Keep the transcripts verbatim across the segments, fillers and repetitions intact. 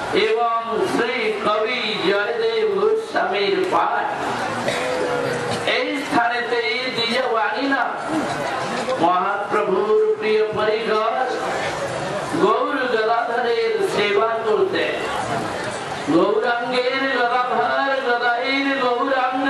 एवं श्री कवि जयदेव गोस्वामीर पाठ स्थाने द्विजवाणी ना महाप्रभुर प्रिय परिकर गौर गदाधरेर सेवा करते गौरांगेर गदाधर गदाईर गौरांग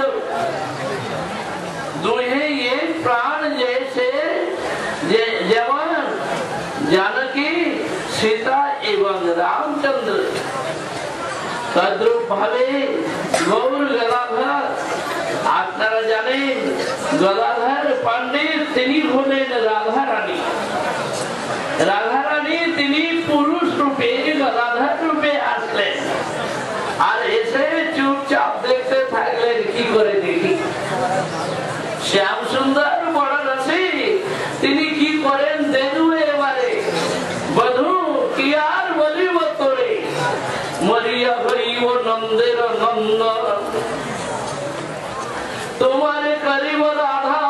दुहे ये प्राण जैसे जवान जानकी सीता एवं रामचंद्र तद्रूप भावे गौर गदाधर আপনারা জানেন গদাধর পণ্ডিত তিনি হলেন রাধা রানী রাধা রানী তিনি পুরুষ রূপে গদাধর রূপে আসলেন আর এসে চুপচাপ দেখতে থাকলেন কি করে দেখি শ্যাম সুন্দর বড় রসি তিনি কি করেন দেনু এবারে বধূ কি আর বলিব তোরে মরিয়া হইব নন্দের নন্দন तुम्हारे करीब राधा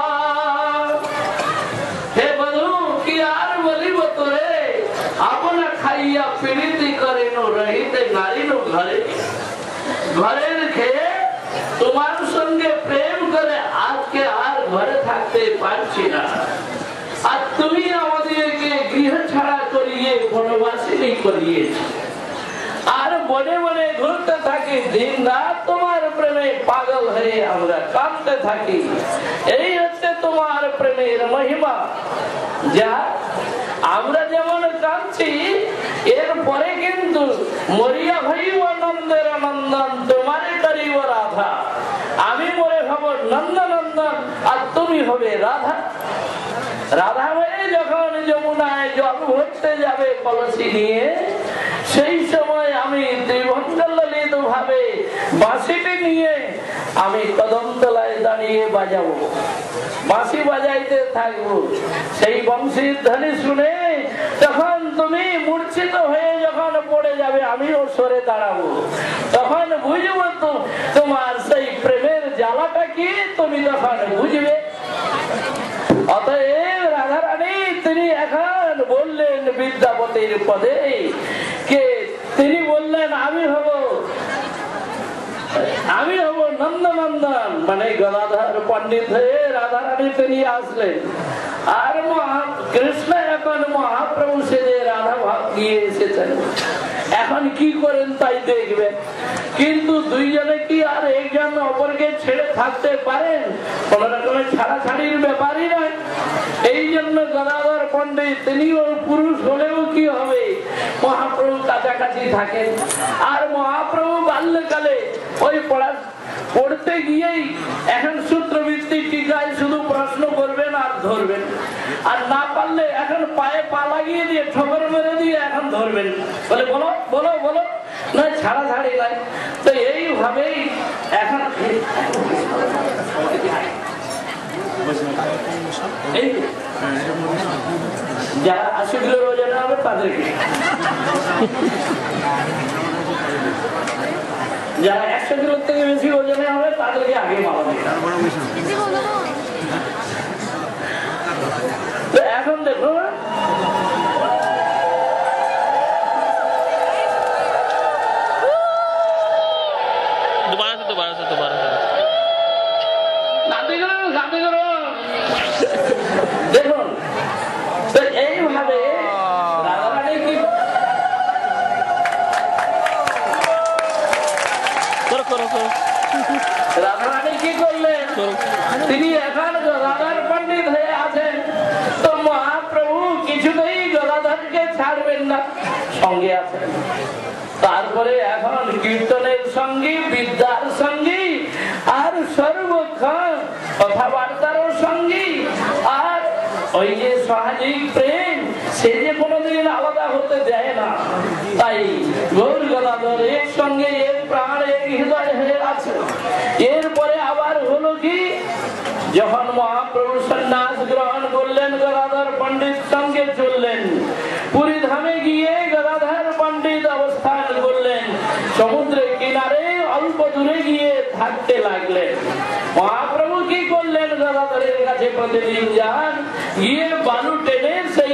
हे बधू की यार बोली तोरे अपना खाइया पीड़ित करे नो रहिते नारी नो घरे घरे खे तुम्हारे संगे प्रेम करे आज के आर घरे থাকতে পারছি না আর তুমি আমাদেরকে গৃহ ছাড়া করিয়ে বনবাসিনী করিয়েছো আর বনে বনে ঘুরতে থাকি দিন রাত তোমার প্রেমে পাগল হয়ে আমরা কাঁদতে থাকি এই হচ্ছে তোমার প্রেমের মহিমা যা আমরা যেমন কাঁদছি এরপরে কিন্তু মরিয়া হইব নন্দের নন্দন তোমারে করিব রাধা আমি মরে হব নন্দনন্দন আর তুমি হবে রাধা রাধা হয়ে যখন যমুনায় জল ভরতে যাবে কলসি নিয়ে সেই সময় আমি ত্রিভঙ্গললিত ভাবে বাঁশিটি নিয়ে আমি কদমতলায় দাঁড়িয়ে বাজাবো বাঁশি বাজাইতে থাকবো সেই বংশীর ধ্বনি শুনে তখন তুমি মূর্ছিত হয়ে যখন পড়ে যাবে আমিও সরে দাঁড়াবো তখন বুঝবো তো তোমার সেই প্রেমের জ্বালাটা কি তুমি তখন বুঝবে অতএব রাধা রানী তিনি এখন বললেন বিদ্যাপতির পদে কে তিনি বললেন আমি হব আমি হব নন্দনন্দন মানে গদাধর পণ্ডিত হয়ে রাধা রানী তিনি আসলেন আর কৃষ্ণ এখন মহাপ্রভু সেজে রাধা ভাব নিয়ে এসেছেন এখন কি করেন তাই দেখবেন কিন্তু দুইজনে কি আর একজন অপরকে ছেড়ে থাকতে পারেন কোন রকমের ছাড়াছাড়ির ব্যাপারই নয় এই জন্য গদাধর পণ্ডিত তিনিও পুরুষ হলেও কি হবে মহাপ্রভু কাছাকাছি থাকেন আর মহাপ্রভু বাল্যকালে ওই পড়া পড়তে গিয়েই এখন সূত্রভিত্তিক টিকায় শুধু প্রশ্ন করবেন আর ধরবেন আর না পারলে এখন পায়ে পা লাগিয়ে দিয়ে ঠোকর মেরে দিয়ে এখন ধরবেন বলে বলো বলো বলো না ছাড়া ছাড়ি নাই তো এইভাবেই এখন যারা আশি কিলো ওজনে হবে তাদেরকে যারা একশো কিলোর থেকে বেশি ওজনে হবে তাদেরকে আগে মারা দেবে তো এখন দেখো दोबारा से दोबारा से दोबारा से দেখুন তো এইভাবে রাধারানী কি करो करो करो রাধারানী কি করলেন তিনি এখন গদাধর পণ্ডিত হয়ে আছেন তো মহাপ্রভু কিছুতেই গদাধরকে ছাড়বেন না সঙ্গে আছেন তারপরে এখন কীর্তনের সঙ্গী বিদ্যার সঙ্গী আর সর্বক্ষণ কথাবার্তারও সঙ্গী আর ওই যে সামাজিক প্রেম সে যে কোনোদিন আলাদা হতে দেয় না তাই গৌর গদাধর এক সঙ্গে এক প্রাণ এক হৃদয় হয়ে আছে এরপরে আবার হলো কি যখন মহাপ্রভু সন্ন্যাস গ্রহণ করলেন গদাধর পণ্ডিত সঙ্গে চললেন পুরী ধামে গিয়ে গদাধর পণ্ডিত অবস্থান করলেন সমুদ্রের কিনারে অল্প দূরে গিয়ে থাকতে লাগলেন মহাপ্রভু কি করলেন গদাধরের কাছে প্রতিদিন যান গিয়ে বালু টেনে সেইখান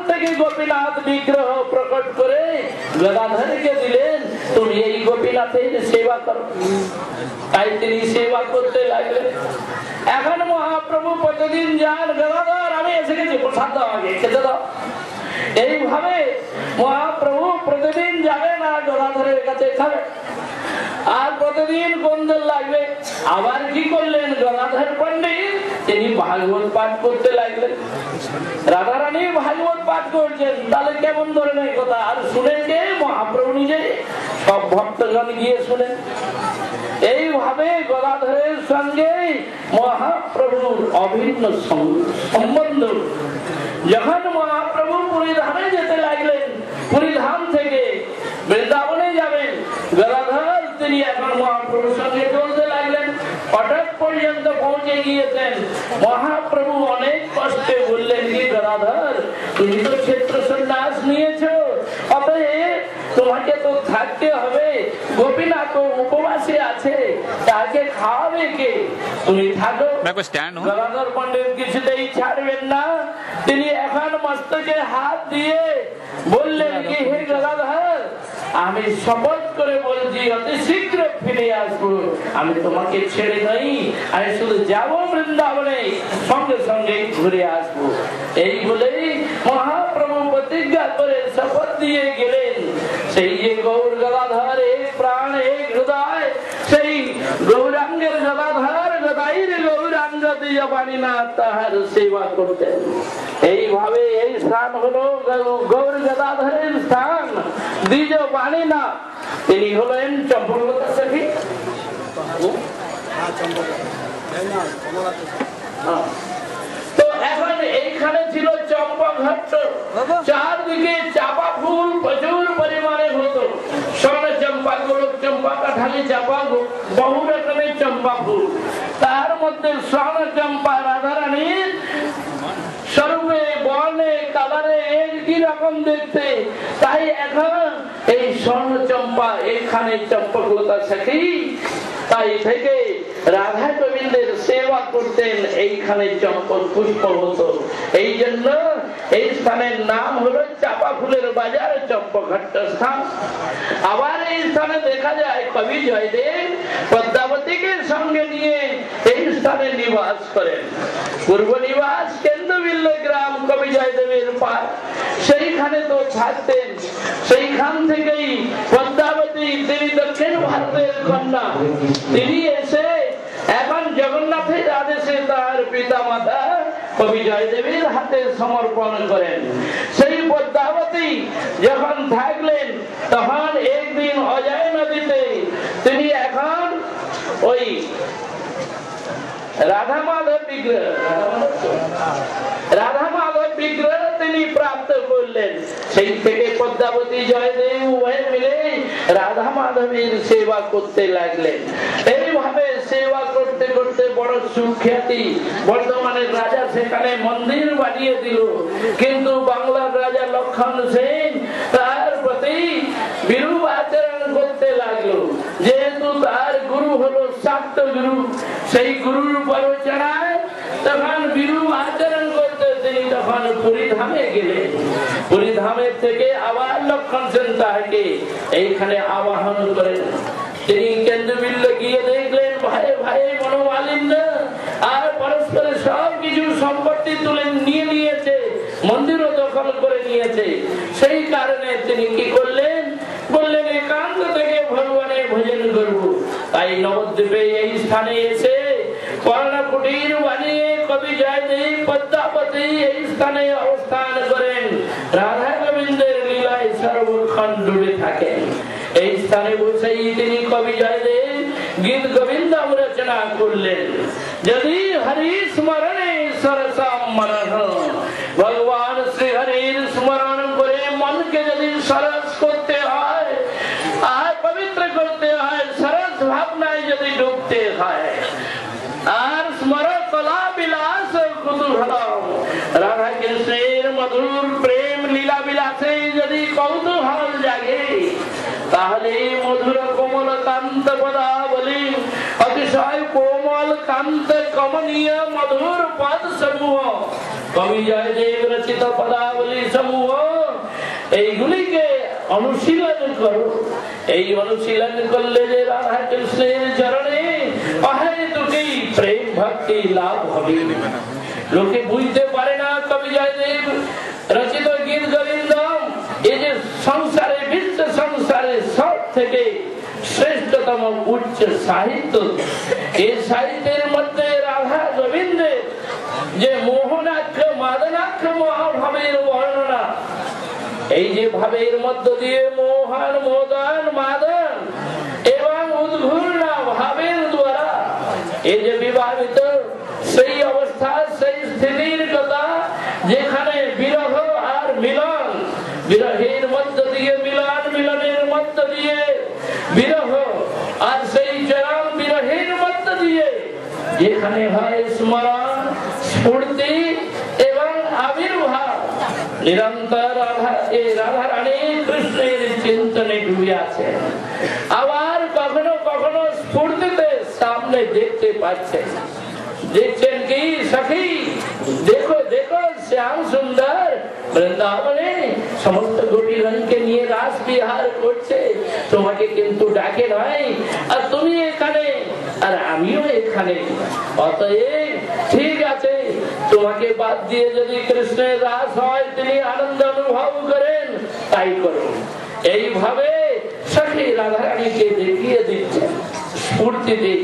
থেকে গোপীনাথ বিগ্রহ প্রকট করে গদাধরকে দিলেন, তুমি এই গোপীনাথের সেবা করো। তাই তিনি সেবা করতে লাগলেন। এখন মহাপ্রভু প্রতিদিন যান, গদাধর আমি এসে গেছি, প্রসাদ দাও, আগে খেতে দাও। এইভাবে মহাপ্রভু প্রতিদিন যাবেন আর গদাধরের কাছে খাবেন। আর প্রতিদিন গন্ধর লাগবে। আবার কি করলেন গদাধর পণ্ডিত, তিনি ভাগবত পাঠ করতে লাগলেন। রাধারানী ভাগবত পাঠ করছেন, তাহলে কেমন ধরনের কথা। আর শুনেন কে? মহাপ্রভু নিজে। সব ভক্তগণ গিয়ে শুনেন। এইভাবে গদাধরের সঙ্গে মহাপ্রভুর অভিন্ন সম্বন্ধ। যখন মহাপ্রভু পুরীধামে যেতে লাগলেন, পুরীধাম থেকে বৃন্দাবনে যাবেন, গদাধর তিনি এখন মহাপ্রভুর সঙ্গে চলতে লাগলেন। হঠাৎ পর্যন্ত পৌঁছে গিয়েছেন। মহাপ্রভু অনেক কষ্টে বললেন, কি গদাধর, তুমি তো ক্ষেত্র সন্ন্যাস নিয়েছো, অতএব তোমাকে তো থাকতে হবে। গোপীনাথ উপবাসে আছে, তাকে খাওয়াবে কে? তুমি থাকো। গদাধর পণ্ডিত কিছুতেই ছাড়বেন না। তিনি এখন মস্তকে হাত দিয়ে বললেন, কি হে গদাধর, আমি শপথ করে বলছি অতি শীঘ্র ফিরে আসবো। আমি তোমাকে ছেড়ে নই, আমি শুধু যাবো বৃন্দাবনে, সঙ্গে সঙ্গে ঘুরে আসবো। এই বলেই মহাপ্রভু প্রতিজ্ঞা করে শপথ দিয়ে গেলেন। সেই যে গৌর গদাধর এক প্রাণ এক হৃদয়, সেই গৌরাঙ্গের গদাধর গদাইর গৌরাঙ্গ দ্বিজ বাণীনা তাহার সেবা করতেন। এইভাবে এই স্থান হলো গৌর গদাধরের স্থান, দ্বিজ বাণীনা। তিনি হলেন চম্পকলতা সখী। তো এখন এইখানে ছিল চম্পা ঘাট, চারদিকে চাপা ফুল প্রচুর পরিমাণে হতো। স্বর্ণ চম্পা, গোলক চম্পা, কাঠালি চাপা, বহু রকমের চম্পা ফুল। তার মধ্যে স্বর্ণ চম্পা রাধারানীর স্বরূপে, বর্ণে, কালারে একই রকম দেখতে। তাই এখন এই স্বর্ণ চম্পা এখানে চম্পকলতা সখী, তাই থেকে রাধা গোবিন্দের সেবা করতেন। এইখানে চম্পক পুষ্প হতো, এই জন্য এই স্থানের নাম হলো চাপা ফুলের বাজার, চম্পঘাট স্থান। আবার এই স্থানে দেখা যায় কবি জয়দেব পদ্মাবতীকে সঙ্গে নিয়ে এই স্থানে নিবাস করেন। পূর্ব নিবাস কেন্দ্রবিল্ল গ্রাম কবি জয়দেবের পার, সেইখানে তো থাকতেন। সেইখান থেকেই পদ্মাবতী, তিনি দক্ষিণ ভারতের কন্যা, তিনি এসে এখন জগন্নাথের আদেশে তার পিতা মাতা কবি জয়দেবের হাতে সমর্পণ করেন। সেই পদ্মাবতী যখন থাকলেন, তখন একদিন অজয় নদীতে তিনি এখন ওই রাধা মাধব বিগ্রহ রাধা মাধব বিগ্রহ তিনি প্রাপ্ত করলেন। সেই থেকে পদ্মাবতী জয়দেব উভয় মিলে রাধা মাধবের সেবা করতে লাগলেন। এইভাবে সেবা করতে করতে বড় সুখ্যাতি। বর্তমানের রাজা সেখানে মন্দির বানিয়ে দিল, কিন্তু বাংলার রাজা লক্ষণ সেন তার প্রতি বিরূপ আচরণ করতে লাগলো। যেহেতু তার গুরু হলো শাক্ত গুরু, সেই গুরুর প্ররোচনায় তখন বিরূপ আচরণ করতে তিনি তখন পুরীধামে গেলেন। পুরীধামের থেকে আবার লক্ষণ সেন তাহাকে এইখানে আবাহন করেন। তিনি কেন্দ্রবিল্ল গিয়ে দেখলেন ভাই ভাই মনোমালিন্য আর পরস্পরের সব কিছু সম্পত্তি তুলে নিয়ে নিয়েছে, মন্দিরও দখল করে নিয়েছে। সেই কারণে তিনি কি করলেন, বললেন একান্ত থেকে ভগবানের ভজন করব। তাই নবদ্বীপে এই স্থানে এসে করোনা কুটির বানিয়ে কবি জয়দেব পদ্মাবতী এই স্থানে অবস্থান করেন। রাধা গোবিন্দের লীলায় সর্বক্ষণ ডুবে থাকেন। এই স্থানে বসেই তিনি কবি জয়দেব গীত গোবিন্দ রচনা করলেন। যদি হরি স্মরণে সরসম মনঃ, ভগবান শ্রী হরির স্মরণ করে মনকে যদি সরস করতে হয় আর পবিত্র করতে হয়, সরস ভাবনায় যদি ডুবতে হয়, আর স্মর কলা বিলাস কুতূহল, রাধা কৃষ্ণের মধুর প্রেম লীলা বিলাসে যদি কৌতূহল জাগে, তাহলে মধুর কোমল কান্ত পদাবলী, অতিশয় কোমল কান্ত কমনীয় মধুর পদ সমূহ, কবি জয়দেব রচিত পদাবলী সমূহ, এইগুলিকে অনুশীলন করো। এই অনুশীলন করলে যে রাধা কৃষ্ণের চরণে অহেতুকি প্রেম ভক্তি লাভ হবে। লোকে বুঝতে পারে না কবি জয়দেব রচিত গীত গোবিন্দম এই যে সংসারে বিশ্ব সংসারে সব থেকে শ্রেষ্ঠতম উচ্চ সাহিত্য। এই সাহিত্যের মধ্যে রাধা গোবিন্দের যে মোহনাক্ষ মাদনাক্ষ মহাভাবের বর্ণনা, এই যে ভাবের মধ্য দিয়ে মোহন মোদন মাদন এবং উদ্ঘূর্ণ ভাবের দ্বারা এই যে বিবাহিত সেই অবস্থা, সেই স্থিতির কথা, যেখানে বিরহ আর মিলন, বিরহের মধ্য দিয়ে মিলন, মিলনের মধ্য দিয়ে বিরহ, আর সেই চরম বিরহের মধ্য দিয়ে যেখানে হয় স্মরণ, স্ফূর্তি এবং আবির্ভাব, নিরন্তর রাধা এই রাধা রানী কৃষ্ণের চিন্তনে ডুবে আছে। আবার কখনো কখনো স্ফূর্তিতে সামনে দেখতে পাচ্ছেন, দেখছেন কি সখী, দেখো দেখো শ্যাম সুন্দর বৃন্দাবনে সমস্ত গোপীগণকে নিয়ে রাস বিহার করছে, তোমাকে কিন্তু ডাকে নয়, আর তুমি এখানে আর আমিও এখানে। অতএব ঠিক আছে, তোমাকে বাদ দিয়ে যদি কৃষ্ণের রাস হয়, তিনি আনন্দ অনুভব করেন, তাই করুন। এইভাবে সখী রাধারানীকে দেখিয়ে দিচ্ছেন স্ফূর্তি দিয়ে।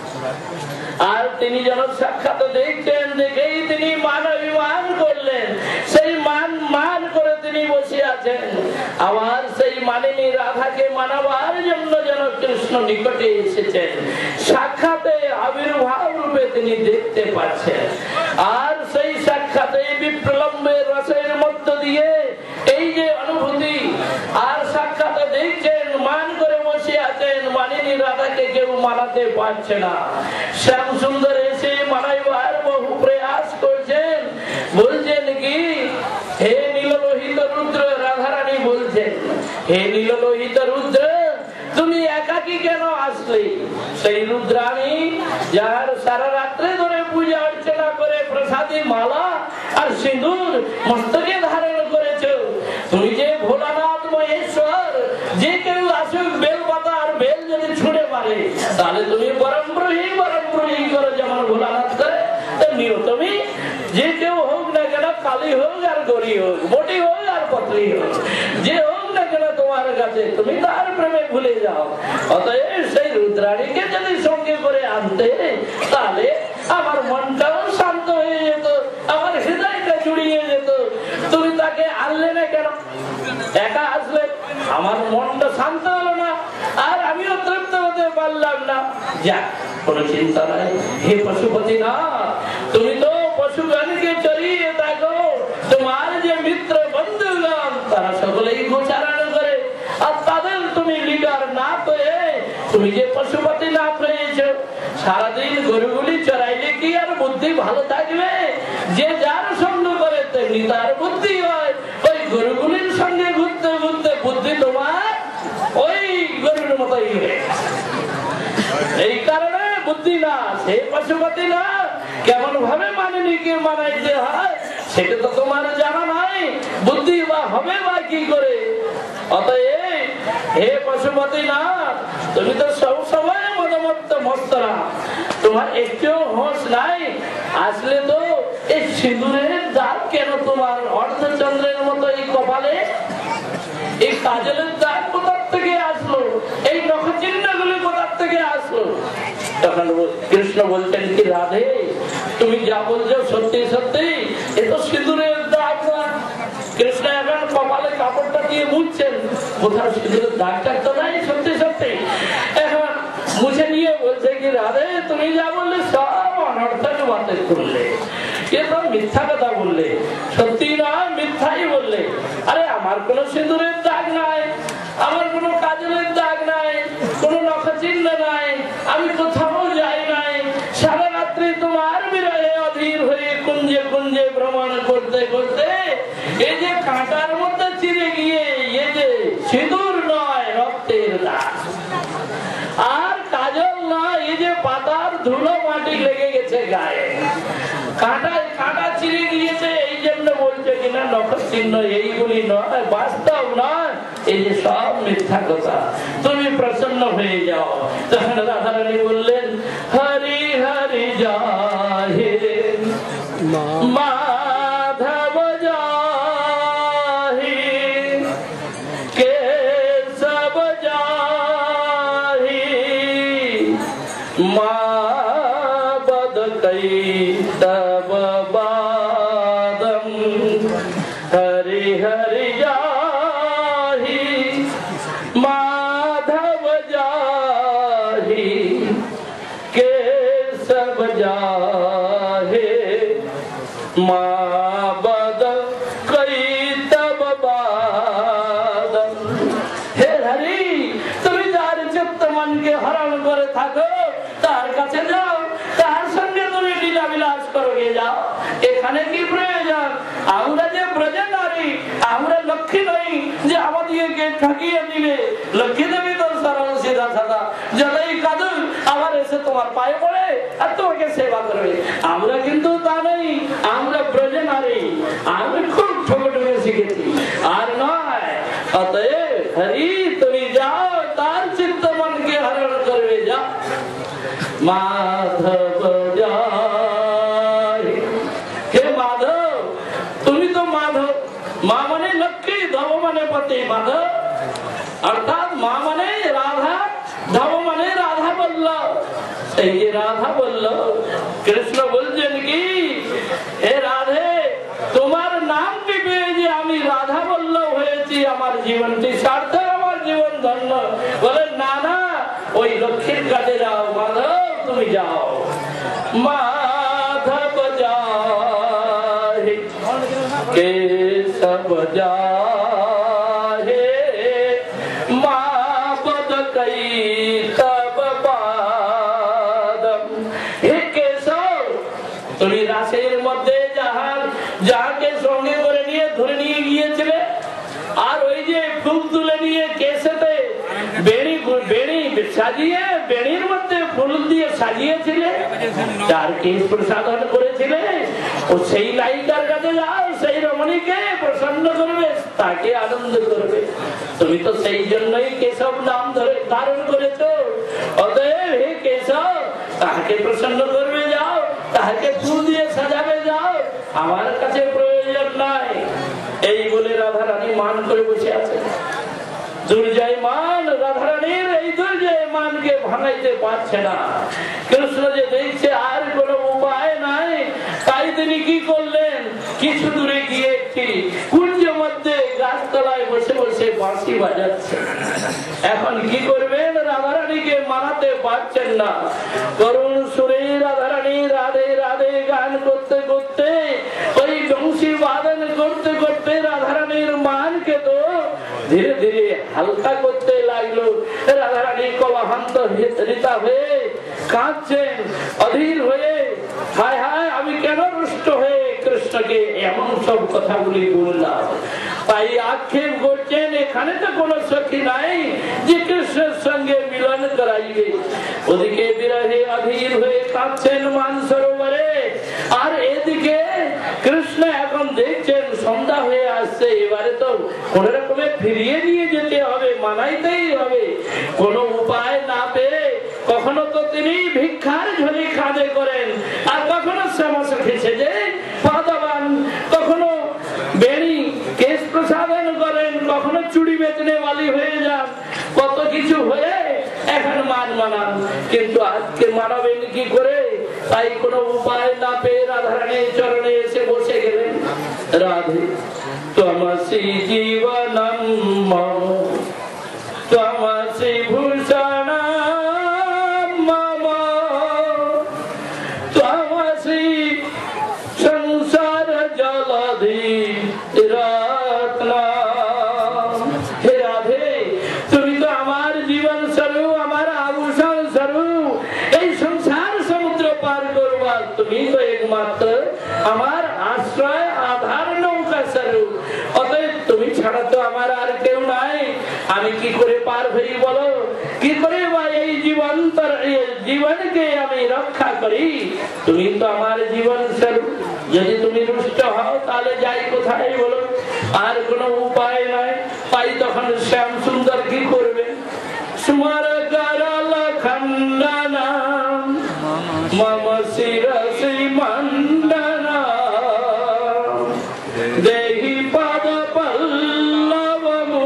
আর তিনি যেন সাক্ষাৎ দেখছেন, দেখেই তিনি মান অভিমান করলেন, সেই মান মান করে তিনি বসে আছেন। আবার সেই মানিনী রাধাকে মানাবার জন্য যেন কৃষ্ণ নিকটে এসেছেন, সাক্ষাতে আবির্ভাব রূপে তিনি দেখতে পাচ্ছেন। আর সেই সাক্ষাতে বিপ্রলম্বের রসের মধ্য দিয়ে এই যে অনুভূতি, আর সাক্ষাতে দেখছেন মান করে বসে আছেন, মানিনী রাধাকে কেউ মানাতে পারছে না। শ্যাম সুন্দর এসে মানাইবার বহু প্রয়াস করছেন, বলছেন কি, হে নীললোহিত রুদ্র, রাধারানী বলছেন, হে নীললোহিত রুদ্র, তুমি একাকী কেন আসলে? সেই রুদ্রাণী যার সারা রাত্রে ধরে পূজা অর্চনা করে প্রসাদী মালা আর সিঁদুর মস্তকে ধারণ করেছ, তুমি যে ভোলানাথ মহেশ্বর, যে কেউ আসুক বেল পাতা আর বেল যদি ছুঁড়ে মারে, তাহলে তুমি পরম ব্রহ্মী পরম ব্রহ্মী করো, যেমন ভোলানাথ করে তেমনিও তুমি। যে কেউ হোক না কেন, কালী হোক আর গরি হোক, মোটি হোক আর পতলি হোক, যে হোক না কেন তোমার কাছে, তুমি তার প্রেমে ভুলে যাও। অতএব সেই রুদ্রাণীকে যদি সঙ্গে করে আনতে, তাহলে আমার মনটাও শান্ত হয়ে যেত, আমার হৃদয়টা জুড়িয়ে যেত। তুমি তাকে আনলে না কেন? একা আসলে আমার মনটা শান্ত হলো না, আর আমিও তৃপ্ত হতে পারলাম না। যাক, কোন চিন্তা নাই। হে পশুপতি না, তুমি তো পশুগণকে চড়িয়ে থাকো, তোমার যে মিত্র বন্ধুগণ তারা সকলেই গোচারণ করে, আর তাদের তুমি লিডার না হয়ে তুমি যে পশুপতি না হয়েছ, সারাদিন গরুগুলি চড়াইলে কি আর বুদ্ধি ভালো থাকবে? যে যার সঙ্গ করে তেমনি তার বুদ্ধি হয়। ওই গরুগুলির সঙ্গে ঘুরতে ঘুরতে বুদ্ধি তোমার ওই গরুর মতোই হয়ে, এই কারণে বুদ্ধি না, সে পশুপতি না। কেমন ভাবে মানিনীকে মানাইতে হয় সেটা তো তোমার জানা নাই, বুদ্ধি বা হবে বা কি করে? অতএব হে পশুপতি না, তুমি তো সব সময় মদমত্ত মস্তরা, তোমার একটু হোশ নাই। আসলে তো এই সিঁদুরের দাগ কেন তোমার অর্ধচন্দ্রের মতো এই কপালে? এই কাজলের দাগ কোথার থেকে আসলো? এই নখচিহ্ন গুলি কোথার থেকে আসলো? তখন কৃষ্ণ বলছেন কি, রাধে তুমি যা বলছো সত্যি সত্যি, এ তো সিঁদুরের দাগ না। কৃষ্ণ এখন কপালে কাপড়টা দিয়ে মুছছেন, কোথাও সিঁদুরের দাগটা তো নাই, সত্যি সত্যি। এখন মুছে নিয়ে বলছে কি, রাধে তুমি যা বললে সব অনর্থক বাতের করলে, এ তো মিথ্যা কথা বললে, সত্যি না মিথ্যাই বললে। আরে আমার কোন সিঁদুরের দাগ নাই, আমার কোন কাজলের দাগ নাই, কোন নখচিহ্ন নাই, আমি কোথাও যাই নাই। সারা রাত্রি তোমার বিরহে অধীর হয়ে কুঞ্জে কুঞ্জে ভ্রমণ করতে করতে এই যে কাঁটার মধ্যে চিরে গিয়ে এই যে সিঁদুর নয়, রক্তের দাগ, আর কাজল নয়, এই যে পাতার ধুলো মাটি চিহ্ন এইগুলি নয়, বাস্তব নয়, এই যে সব মিথ্যা কথা। তুমি প্রসন্ন হয়ে যাও। তখন রাধারানী বললেন হরি হরি জয় রে মাধব জয় কেশব জয় মা বদ তব বাদম হরি হরি জয় মাধব জয় কেশব জয় মা বদ তব বাদম। হে হরি, তুমি যার চিত্ত মনকে হরণ করে থাকো তার কাছে যাও, তার সঙ্গে তুমি লীলা বিলাস করবে যাও। এখানে কি প্রয়োজন? আমরা যে ব্রজে নারী, আমরা লক্ষ্মী নই যে আমাদেরকে ঠকিয়ে দিলে। লক্ষ্মী দেবী তো সরল সিধা সাদা, যতই কাঁদুক আবার এসে তোমার পায়ে পড়ে আর তোমাকে সেবা করবে। আমরা কিন্তু তা নেই, আমরা ব্রজে নারী, আমি খুব ঠকে ঠকে শিখেছি আর নয়। অতএব হরি তুমি যাও, তার চিত্ত মনকে হরণ করবে যাও। মাধব জয়। হে মাধব, তুমি তো মাধব, মা মানে লক্ষ্মী, ধব মানে পতি। মাধব অর্থাৎ মা মানে রাধা, ধব মানে রাধা বল্লভ। এই যে রাধা বল্লভ, কৃষ্ণ বলছেন কি হে রাধে, তোমার নাম দিবে যে আমি রাধা বল্লভ হয়েছি, আমার জীবনটি সার্থক, আমার জীবন ধন্য। বলে না না, ওই লক্ষ্মীর কাছে যাও। মাধব তুমি যাও। মাধব জয় কেশব জয় মা বদ তব বাদম। হে কেশব, তুমি রাসের মধ্যে যাহার যাকে সঙ্গে করে নিয়ে ধরে নিয়ে গিয়েছিলে, আর ওই যে ফুল তুলে নিয়ে কেশেতে বেড়ি বেড়ি সাজিয়ে বেড়ির মধ্যে ফুল দিয়ে সাজিয়েছিলে, যার কেশ প্রসাদন করেছিলে, ও সেই নায়িকার কাছে যাও, সেই রমণীকে প্রসন্ন করবে, তাকে আনন্দ করবে। তুমি তো সেই জন্যই কেশব নাম ধরে ধারণ করেছো। অতএব হে কেশব, তাহাকে প্রসন্ন করবে যাও, তাহাকে ফুল দিয়ে সাজাবে যাও, আমার কাছে প্রয়োজন নাই। এই বলে রাধারানী মান করে বসে আছে। দুর্জয় মান, রাধারানীর এই দুর্জয় মানকে ভাঙাইতে পারছে না। কৃষ্ণ যে দেখছে আর কোনো উপায় নাই, তাই তিনি কি করলেন, কিছু দূরে গিয়ে একটি কুঞ্জ মধ্যে গাছতলায় বসে বসে বাঁশি বাজাচ্ছে। এখন কি করবেন, রাধারানীকে মানাতে পারছেন না। করুণ সুরে রাধারানী রাধে রাধে গান করতে করতে, ওই বংশী বাদন করতে করতে রাধারানীর মানকে তো ধীরে ধীরে হালকা করতে লাগলো। রাধারানী কলহান্ত রীতা হয়ে কাঁদছেন, অধীর হয়ে, হায় হায় আমি কেন রুষ্ট হয়ে কৃষ্ণকে এমন সব কথাগুলি বললাম। তাই আক্ষেপ করছেন, এখানে তো কোনো সখী নাই যে কৃষ্ণের সঙ্গে মিলন করাইবে। ওদিকে বিরহে অধীর হয়ে কাঁদছেন মান সরোবরে, আর এদিকে কৃষ্ণ এখন দেখছেন সন্ধ্যা হয়ে আসছে, এবারে তো কোন রকমে ফিরিয়ে নিয়ে যেতে হবে, মানাইতেই হবে। কোন উপায় না পেয়ে কখনো তো তিনি ভিক্ষার ঝুলি কাঁধে করেন, আর কখনো শ্যামা সখী সেজে পাদাবান, কখনো বেণী কেশ প্রসাদন করেন, কখনো চুড়ি বেচনে বালি হয়ে যান, কত কিছু হয়ে এখন মান মানান। কিন্তু আজকে মানাবেন কি করে? তাই কোনো উপায় না পেয়ে রাধারানীর চরণে এসে বসে গেলেন। রাধে তমসি জীবনম মম তমসি ভূষণম মম তমসি সংসার জলধি রত্নম। হে রাধে, তুমি তো আমার জীবন স্বরূপ, আমার আভূষণ স্বরূপ। এই সংসার সমুদ্র পার করবার তুমি তো একমাত্র আমার আশ্রয় আধার নৌকা স্বরূপ। অতএব তুমি ছাড়া তো আমার আর কেউ নাই। আমি কি করে পার হই বলো? কি করে বা এই জীবন জীবনকে আমি রক্ষা করি? তুমি তো আমার জীবন স্বরূপ। যদি তুমি রুষ্ট হও তাহলে যাই কোথায় বলো? আর কোনো উপায় নাই। তাই তখন শ্যাম সুন্দর কি করবে? স্মর করল খণ্ডনা মম শিরসি মণ্ডনা দেহি পদ পল্লব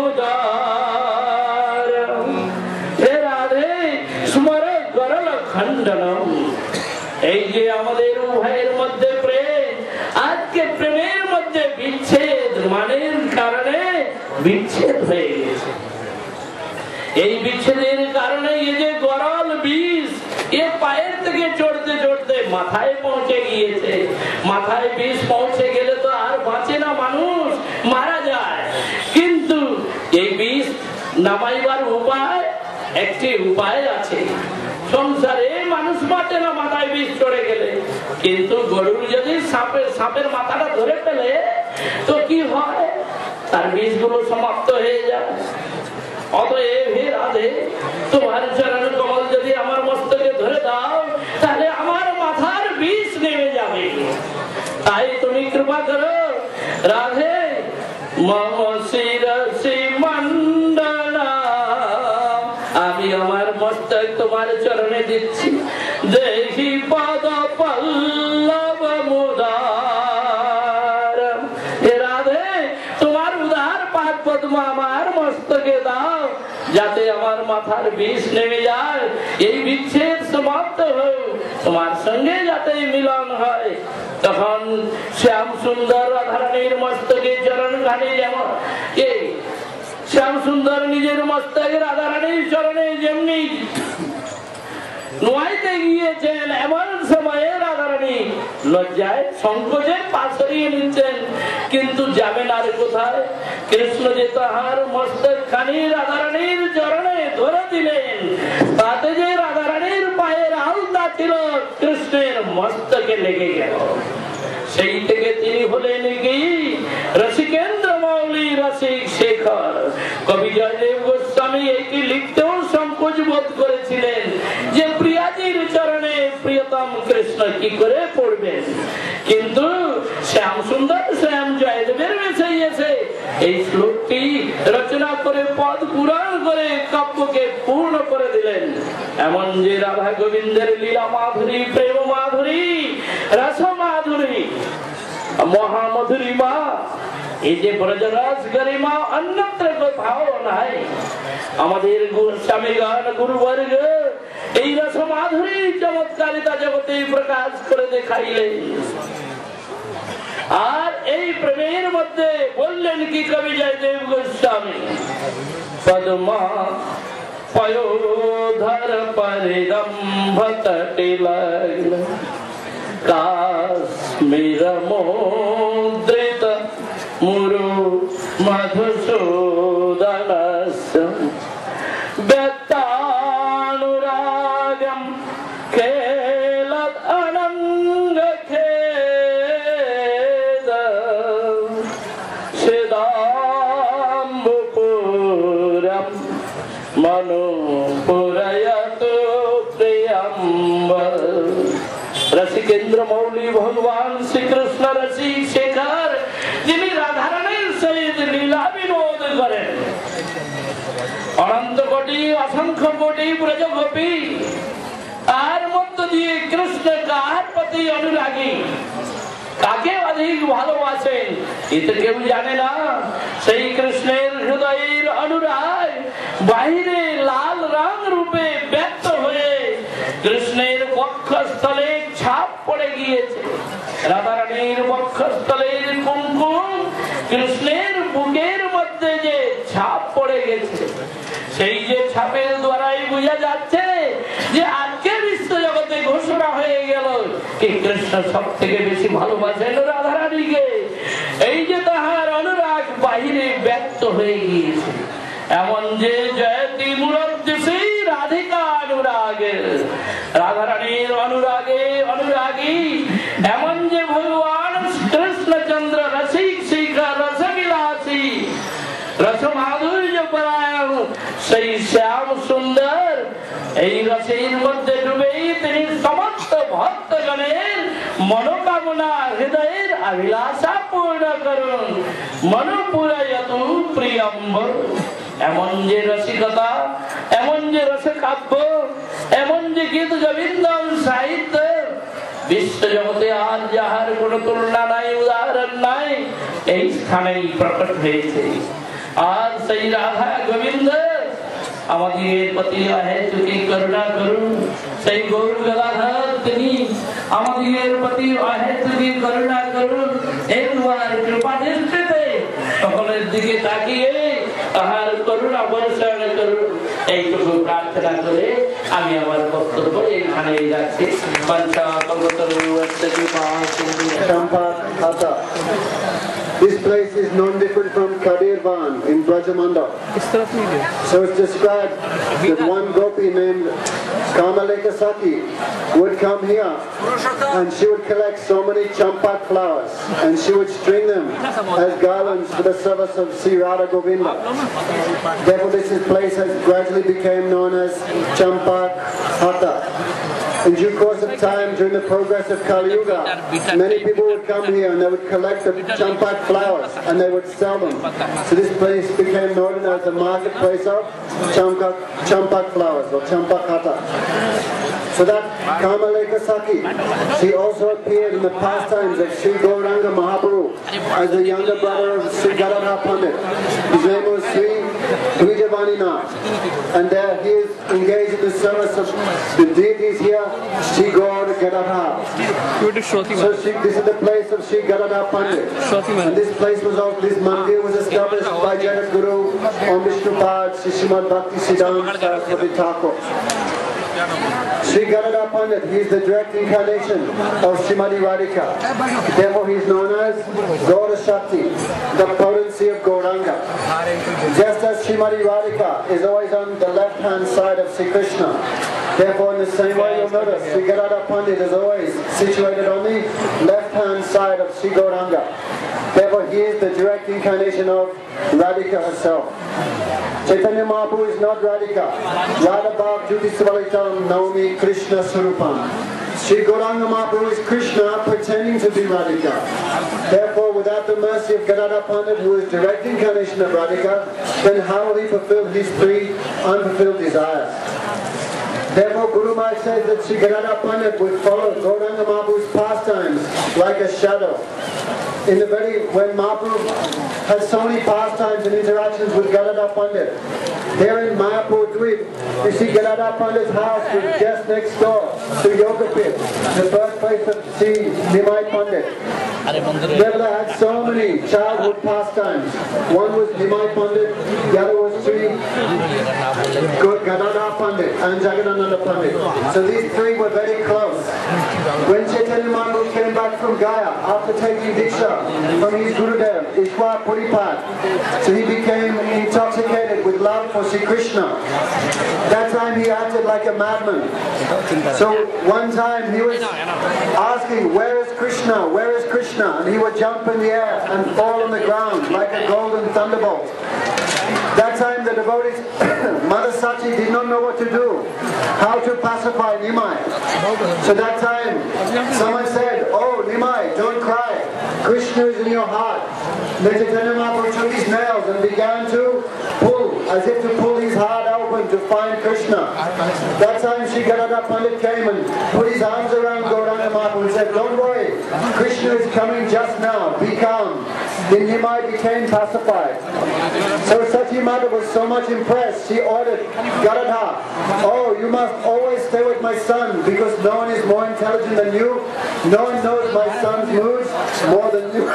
মুদার। হে রাধে, স্মর করল খণ্ডনম। এই যে আমাদের উভয়ের মধ্যে প্রেম, আজকে প্রেমের মধ্যে বিচ্ছেদ, মানের কারণে বিচ্ছেদ হয়ে গেছে। এই বিচ্ছেদের কারণে এই যে গরল বিষ এ পায়ের থেকে চড়তে চড়তে মাথায় পৌঁছে গিয়েছে। মাথায় বিষ পৌঁছে গেলে তো আর বাঁচে না, মানুষ মারা যায়। কিন্তু এই বিষ নামাইবার উপায়, একটি উপায় আছে। সংসারে মানুষ বাঁচে না মাথায় বিষ চড়ে গেলে, কিন্তু গরুর যদি সাপের সাপের মাথাটা ধরে ফেলে তো কি হয়? তার বিষগুলো সমাপ্ত হয়ে যায়। অতএব হে রাধে, তোমার চরণ কমল যদি আমার মস্তকে ধরে দাও তাহলে আমার মাথার বিষ নেমে যাবে। তাই তুমি কৃপা করো রাধে। মম শিরসি মণ্ডনা, আমি আমার মস্তক তোমার চরণে দিচ্ছি। দেহি পদ পল্লব মুদার। হে রাধে, তোমার উদার পাদ পদ্ম আমার মস্তকে দাও, যাতে আমার মাথার বিষ নেমে যায়, এই বিচ্ছেদ সমাপ্ত হোক, তোমার সঙ্গে যাতে মিলন হয়। তখন শ্যাম সুন্দর রাধারানীর মস্তকে চরণ ঘাটে, যেমন এই শ্যাম সুন্দর নিজের মস্তকে রাধারানীর চরণে যেমনি নোয়াইতে গিয়েছেন, এমন সময়ে রাধারানী লজ্জায় সংকোচে পা সরিয়ে নিচ্ছেন। কিন্তু যাবেন আর কোথায়? কৃষ্ণ যে তাহার মস্তক খানি রাধারানীর চরণে ধরে দিলেন, তাতে যে রাধারানীর পায়ের আলতা ছিল কৃষ্ণের মস্তকে লেগে গেল। সেই থেকে তিনি হলেন কি রসিকেন্দ্র মৌলি, রসিক শেখর। কবি জয়দেব গোস্বামী এইটি লিখতেও সংকোচ বোধ করেছিলেন যে প্রিয়াজির চরণে প্রিয়তম কৃষ্ণ কি করে পড়বেন। কিন্তু শ্যাম সুন্দর শ্যাম জয়দেবের বেশে এসে এই শ্লোকটি রচনা করে পদ পুরাণ করে কাব্যকে পূর্ণ করে দিলেন। এমন যে রাধা গোবিন্দের লীলা মাধুরী, প্রেম মাধুরী, রস মাধুরী, মহামধুরিমা, এই যে ব্রজরস গরিমা অন্যত্র কোথাও নাই। আমাদের স্বামীগণ গুরুবর্গ এই রস মাধুরী চমৎকারিতা জগতে প্রকাশ করে দেখাইলেন। আর এই প্রেমের মধ্যে বললেন কি কবি জয়দেব গোস্বামী? পদ্মা পয়োধর পরিরম্ভ তটে লাগল, কাশ্মীর মুদ্রিত মুরু মধুসূদন ব্যক্তানুরাগম খেলত অনঙ্গ খেদ সিদাম্বপুরম মনোপুরয়তু প্রিয়ম্ব। রসিকেন্দ্র মৌলি ভগবান শ্রীকৃষ্ণ রসিক শেখর, যিনি রাধারানীর সহিত লীলা বিনোদ করেন। অনন্ত কোটি অসংখ্য কোটি ব্রজ গোপী, তার মধ্য দিয়ে কৃষ্ণ কার প্রতি অনুরাগী, কাকে অধিক ভালোবাসেন এটা কেউ জানে না। সেই কৃষ্ণের হৃদয়ের অনুরাগ বাহিরে লাল রং রূপে ব্যক্ত হয়ে কৃষ্ণের বক্ষস্থলে ছাপ পড়ে গিয়েছে। রাধারানীর বক্ষস্থলের কুমকুম কৃষ্ণের বুকের মধ্যে যে ছাপ পড়ে গেছে, সেই যে ছাপের দ্বারাই বোঝা যাচ্ছে যে আজকে বিশ্ব জগতে ঘোষণা হয়ে গেল কি কৃষ্ণ সব থেকে বেশি ভালোবাসেন রাধারানীকে। এই যে তাহার অনুরাগ বাহিরে ব্যক্ত হয়ে গিয়েছে। এমন যে জয়তী মূরতি সেই রাধিকা অনুরাগে, রাধারানীর অনুরাগে অনুরাগী, এমন যে ভগবান কৃষ্ণচন্দ্র রসিক শিখর রসবিলাসী, রস মাধুর্য পরায়ণ সেই শ্যাম সুন্দর এই রসের মধ্যে ডুবেই তিনি সমস্ত ভক্তগণের মনোকামনা হৃদয়ের অভিলাষা পূর্ণ করুন মনোপুরায়তু প্রিয়ম্বর। এমন যে রসিকতা, এমন যে রসকাব্য, এমন যে গীত গোবিন্দম সাহিত্য, বিশ্ব জগতে আর যাহার কোন তুলনা নাই, উদাহরণ নাই, এই স্থানেই প্রকট হয়েছে। আর সেই রাধা গোবিন্দ আমাদের প্রতি অহেতুকি করুণা করুন। সেই গৌর গদাধর তিনি আমাদের প্রতি অহেতুকি করুণা করুন। একবার কৃপা দৃষ্টিতে সকলের দিকে তাকিয়ে তাহার করুণা বর্ষণ করুন। এইটুকু প্রার্থনা করে আমি আমার বক্তব্য এখানে রাখছি। This place is non different from Kabirvan in Brajamanda. So it's described that one gopi named Kamaleka Saki would come here and she would collect so many champak flowers and she would string them as garlands for the service of Sri Radha Govinda. Therefore this place has gradually become known as Champak Hata. In due course of time, during the progress of Kali Yuga, many people would come here and they would collect the champak flowers and they would sell them. So this place became known as the marketplace of champak, champak flowers or champak hata. So that Kamaleka Saki, she also appeared in the pastimes of Sri Gauranga Mahaprabhu as the younger brother of Sri Gadadhar Pandit. His name was Sri Dvijavaninath, and there he is engaged in the service of the deities here, Sri Gaur Gadadhar. So Sri, this is the place of Sri Gadadhar Pandit. And this place was of this mandir was established by Jagat Guru on Vishnupad, Sri Srimad Bhakti Siddhanta Saraswati Thakur. Sri Gadadhar Pandit, he is the direct incarnation of Srimati Radhika. Therefore he is known as Gaura Shakti, the potency of Gauranga. Just as Srimati Radhika is always on the left hand side of Sri Krishna, therefore in the same way you'll notice Sri Gadadhar Pandit is always situated on the left hand side of Sri Gauranga. Therefore he is the direct incarnation of Radhika herself. Chaitanya Mahaprabhu is not Radhika. Radha Bhav Jyoti Svalitam Naomi Krishna Surupam. Sri Gauranga Mahaprabhu is Krishna pretending to be Radhika. Therefore, without the mercy of Gadadhar Pandit, who is direct incarnation of Radhika, then how will he fulfill his three unfulfilled desires? Therefore, Guru Maharaj says that Sri Gadadhar Pandit would follow Gauranga Mahaprabhu's pastimes like a shadow. In the very, when Mahaprabhu had so many pastimes and interactions with Gadadhar Pandit, there in Mayapur Dweep, you see Gadadhar Pandit's house was just next door to Yogapit, the birthplace of Sri Nimai Pandit. Devla had so many childhood pastimes. One was Nimai Pandit, the other was Sri Gadadhar Pandit and Jagadananda Pandit. So these three were very close. When Chaitanya Mahaprabhu came back from Gaya after taking Diksha from his Gurudev, Ishwar Puripad, so he became intoxicated with love for Sri Krishna. That time he acted like a madman. So one time he was asking, where is Krishna? Where is Krishna? And he would jump in the air and fall on the ground like a golden thunderbolt. That time the devotees, Mother Sachi did not know what to do, how to pacify Nimai. So that time someone said, oh Nimai, don't cry, Krishna is in your heart. Then Chaitanya Mahaprabhu took his nails and began to pull, as if to pull his heart open to find Krishna. That time Sri Gadadhar Pandit came and put his arms around Gauranga Mahaprabhu and said, don't worry, Krishna is coming just now, be calm. Then Nimai became pacified. So Sachi Mata was so much impressed, she ordered Gadadhar, oh, you must always stay with my son because no one is more intelligent than you. No one knows my son's moods more than you.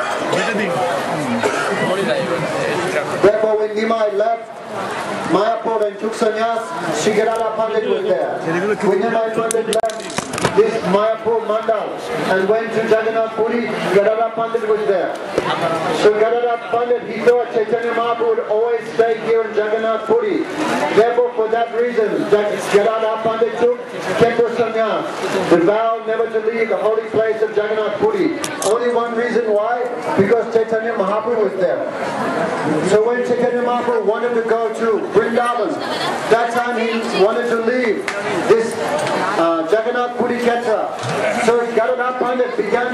Therefore, when Nimai left Mayapur and took sannyas, Sri Gadadhar Pandit was there. When Nimai Pandit left this Mayapur Mandal and went to Jagannath Puri, Gadadhar Pandit was there. So Gadadhar Pandit, he thought Chaitanya Mahaprabhu would always stay here in Jagannath Puri. Therefore, for that reason, Gadadhar Pandit took temple sannyas, the vow never to leave the holy place of Jagannath Puri. Only one reason why, because Chaitanya Mahaprabhu was there. So when Chaitanya Mahaprabhu wanted to go to Vrindavan, that time he wanted to leave this uh, Jagannath Puri Ketra. So Gadadhar Pandit began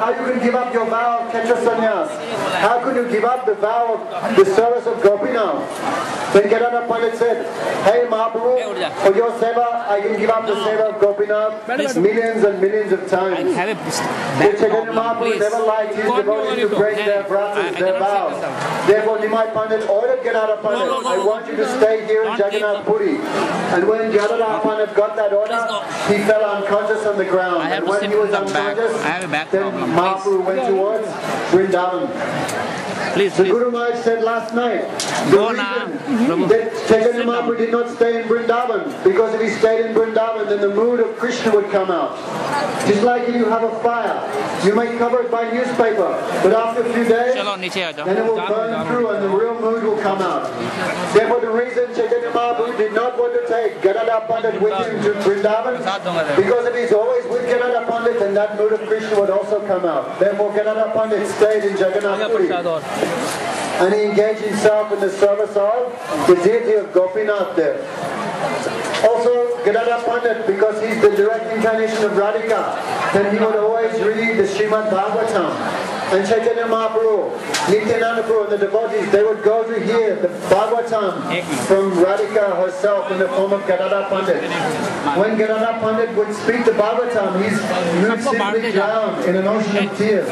how you can give up your vow of Ketra Sannyas? How could you give up the vow of the service of Gopinath? Then Gadadhar Pandit said, hey Mahaprabhu, for your seva, I can give up the seva of Gopinath millions and millions of times. The Chaitanya Mahaprabhu never liked his devotees to break their vratas, their vows. Therefore Nimai Pandit ordered Gadadhar Pandit, I want you to stay here in Jagannath Puri. And when Gadadhar Pandit got that order, he fell unconscious on the ground. And when he was unconscious, then Mahaprabhu went towards Vrindavan. Please, The please. Guru Maharaj said last night, the reason that Chaitanya Mahaprabhu did not stay in Vrindavan, because if he stayed in Vrindavan, then the mood of Krishna would come out. Just like if you have a fire, you may cover it by newspaper, but after a few days, then it will burn through and the real mood will come out. Therefore the reason Chaitanya Mahaprabhu did not want to take Gadadhar Pandit with him to Vrindavan, because if he's always with Gadadhar Pandit, then that mood of Krishna would also come out. Therefore Gadadhar Pandit stayed in Jagannath Puri. And he engaged himself in the service of the deity of Gopinath there. Also, Gadadhar Pandit, because he's the direct incarnation of Radhika, then he would always read the Srimad Bhagavatam. And Chaitanya Mahaprabhu, Nityananda Prabhu, and the devotees, they would go to hear the Bhagavatam from Radhika herself in the form of Gadadhar Pandit. When Gadadhar Pandit would speak the Bhagavatam, his mood simply drowned in an ocean of tears.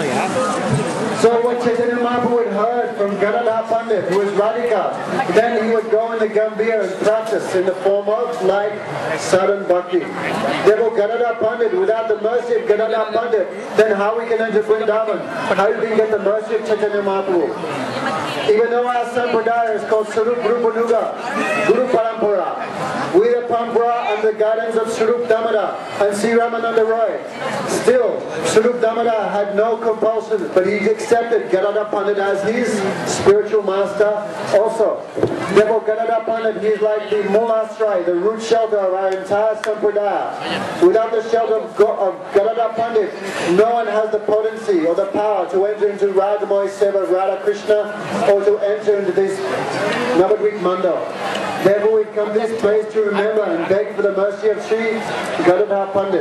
So when Chaitanya Mahaprabhu had heard from Gadadhar Pandit, who was Radhika, then he would go in the Gambhir and practice in the form of like sadhan bhakti. Therefore Gadadhar Pandit, without the mercy of Gadadhar Pandit, then how we can enter Vrindavan? How we can get the mercy of Chaitanya Mahaprabhu? Even though our sampradaya is called Sarup Rupanuga, Guru Parampara, we the Parampara under the guidance of Sarup Damodar and Sri Ramananda Roy. Still, Sarup Damodar had no compulsion, but he accepted Gadadhar Pandit as his spiritual master also. Therefore Gadadhar Pandit, he is like the Mulashray, the root shelter of our entire sampradaya. Without the shelter of, Go of Gadadhar Pandit, no one has the potency or the power to enter into Radhamoy Seva of Radha Krishna or to enter into this Navadvip Mandal. Therefore we come to this place to remember and beg for the mercy of Sri Gadadhar Pandit.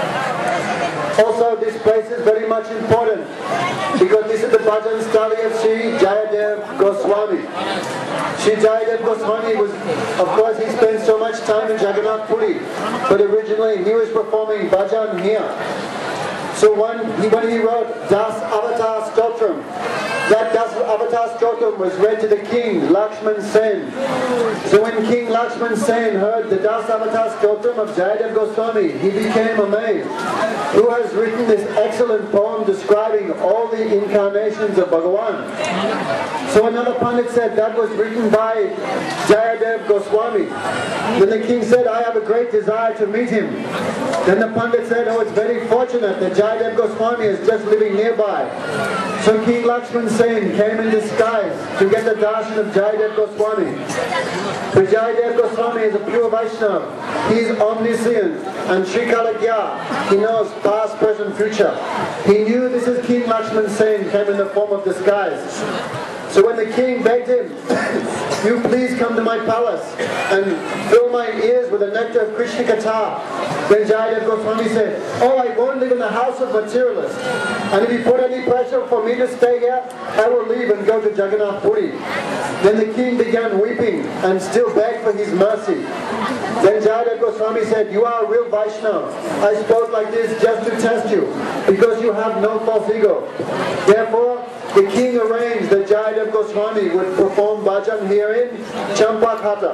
Also this place is very much important because this is the bhajan stali of Sri Jayadev Goswami. Sri Jayadev Goswami was, of course he spent so much time in Jagannath Puri, but originally he was performing bhajan here. So when he, when he wrote Das Avatar Stotram, that Das Avatar Stotram was read to the king, Lakshman Sen. So when King Lakshman Sen heard the Das Avatar Stotram of Jayadev Goswami, he became amazed. Who has written this excellent poem describing all the incarnations of Bhagavan? So another Pandit said that was written by Jayadev Goswami. Then the king said, I have a great desire to meet him. Then the Pandit said, oh, it's very fortunate that Jayadev Goswami is just living nearby. So King Lakshman Sen came in disguise to get the darshan of Jayadev Goswami. But Jayadev Goswami is a pure Vaishnava. He is omniscient and Srikalagya. He knows past, present, future. He knew this is King Lakshman Sen came in the form of disguise. So when the king begged him, you please come to my palace and fill my ears with the nectar of Krishna Katha. Then Jayadev Goswami said, oh, I won't live in the house of materialists. And if you put any pressure for me to stay here, I will leave and go to Jagannath Puri. Then the king began weeping and still begged for his mercy. Then Jayadev Goswami said, you are a real Vaishnava. I spoke like this just to test you, because you have no false ego. Therefore, the king arranged that Jayadev Goswami would perform bhajan here in Champakata.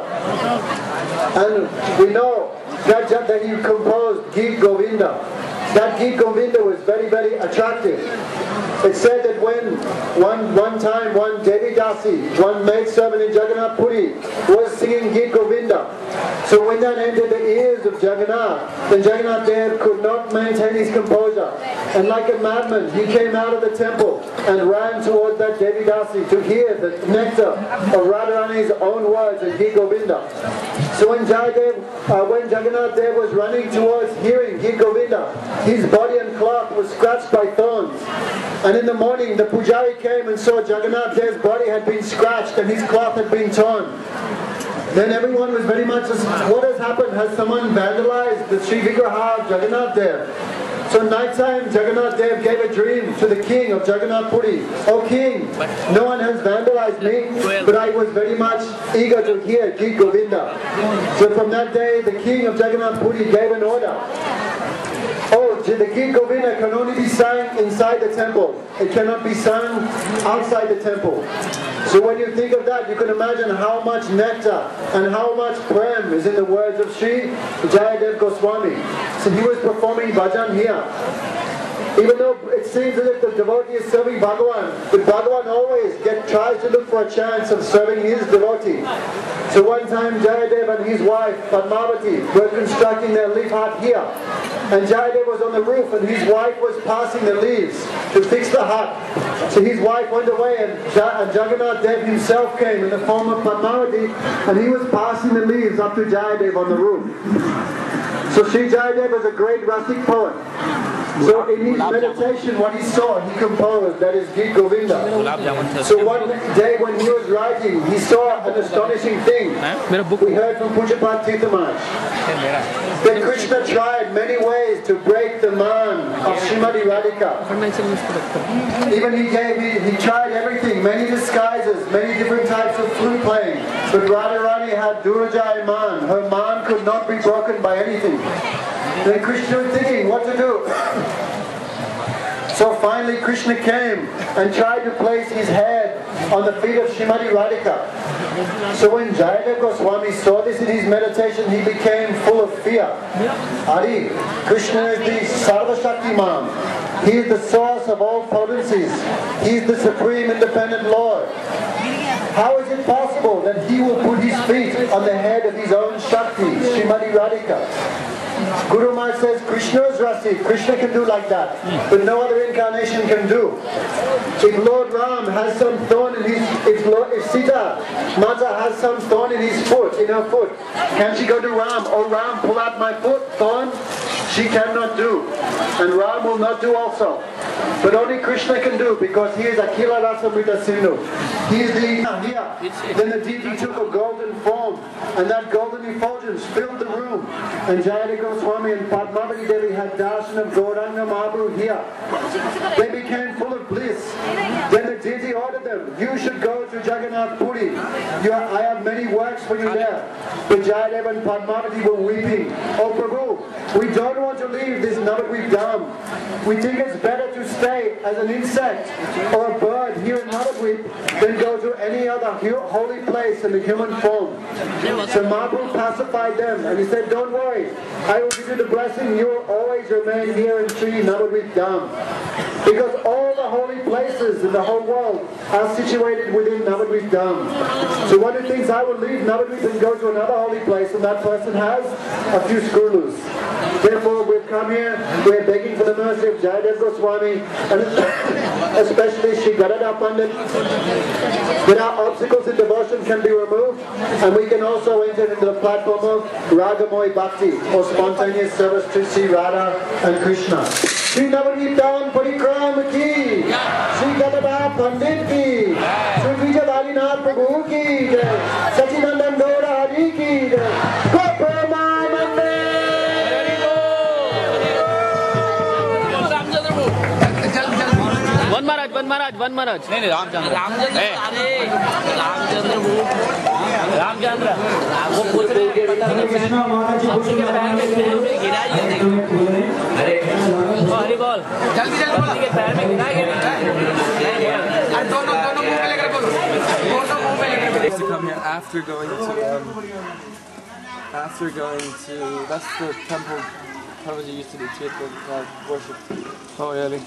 And we know that, that he composed Geet Govinda. That Geet Govinda was very, very attractive. It said that when one, one time one Devi Dasi, one maidservant in Jagannath Puri, was singing Geet Govinda. So when that entered the ears of Jagannath, then Jagannath Dev could not maintain his composure. And like a madman, he came out of the temple and ran towards that Devi Dasi to hear the nectar of Radharani's own words in Geet Govinda. So when Jayadev, uh, when Jagannath Dev was running towards hearing Geet Govinda, his body and cloth was scratched by thorns. And in the morning, the pujari came and saw Jagannath Dev's body had been scratched and his cloth had been torn. Then everyone was very much, what has happened? Has someone vandalized the Sri Vigraha of Jagannath Dev? So night time, Jagannath Dev gave a dream to the king of Jagannath Puri. O king, no one has vandalized me, but I was very much eager to hear Gita Govinda. So from that day, the king of Jagannath Puri gave an order. Oh, the Gita Govinda can only be sung inside the temple. It cannot be sung outside the temple. So when you think of that, you can imagine how much nectar and how much prem is in the words of Sri Jayadev Goswami. So he was performing bhajan here. Even though it seems as if the devotee is serving Bhagavan, but Bhagavan always get, tries to look for a chance of serving his devotee. So one time Jayadev and his wife Padmavati were constructing their leaf hut here. And Jayadev was on the roof and his wife was passing the leaves to fix the hut. So his wife went away and, ja and Jagannath Dev himself came in the form of Padmavati and he was passing the leaves up to Jayadev on the roof. So Sri Jayadev was a great rustic poet. So in his meditation, what he saw, he composed, that is Gita Govinda. So one day when he was writing, he saw an astonishing thing. We heard from Pujapat Tirthamaj that Krishna tried many ways to break the man of Srimati Radhika. Even he gave, he, he tried everything, many disguises, many different types of flute playing. But Radharani had Durajai man, her man could not be broken by anything. Then Krishna was thinking what to do. So finally Krishna came and tried to place his head on the feet of Srimati Radhika. So when Jayadev Goswami saw this in his meditation, he became full of fear. Ari, Krishna is the Sarva Shaktiman. He is the source of all potencies. He is the supreme independent Lord. How is it possible that he will put his feet on the head of his own Shakti, Srimati Radhika? Guru Maharaj says Krishna is Rasi, Krishna can do like that, but no other incarnation can do. If Lord Ram has some thorn in his, if, Lord, if Sita Mata has some thorn in his foot, in her foot, can she go to Ram? Oh Ram, pull out my foot, thorn? She cannot do, and Ram will not do also. But only Krishna can do, because he is Akhila Rasamrita Sindhu. He is the here. Then the deity took a golden form, and that golden effulgence filled the room. And Jayadev Goswami and Padmavati Devi had darshan of Gauranga Mahaprabhu here. They became full of bliss. Then the deity ordered them, you should go to Jagannath Puri. You are, I have many works for you there. But Jayadev and Padmavati were weeping. Oh Prabhu, we don't want to leave this Navadvip Dham. We think it's better to stay as an insect or a bird here in Navadvip than go to any other holy place in the human form. So Mahaprabhu pacified them and he said, don't worry, I will give you the blessing, you will always remain here in Sri Navadvip Dham. Because all the holy places in the whole world are situated within Navadvip Dham. So one of the things, I will leave Navadvip and go to another holy place, and that person has a few screw loose. Therefore we've come here, we're begging for the mercy of Jayadev Goswami and especially Shri Gadadhar Pandit, that our obstacles in devotion can be removed and we can also enter into the platform of Ragamoy Bhakti, or spontaneous service to Sri Radha and Krishna. Shri Navadvip Dham Parikram ki, Shri Gadadhar Pandit ki, Shri Vijayadharinath Prabhu ki, Sachinandan Gaura Hari ki, Gopama One Maharaj, one Maharaj, one Maharaj. नहीं नहीं रामचंद्र रामचंद्र अरे रामचंद्र वो रामचंद्र वो पूछ रहे हैं कृष्णा महाराज जी के पैर में पैर में गिरा ये अरे हरी बोल जल्दी जल्दी बोल के पैर में गिरा ये अरे दोनों दोनों मुंह पे लेकर बोलो दोनों मुंह पे लेकर to come here after going to um, after going to that's the temple Prabhuji used to do Tirtha uh, worship. Oh really?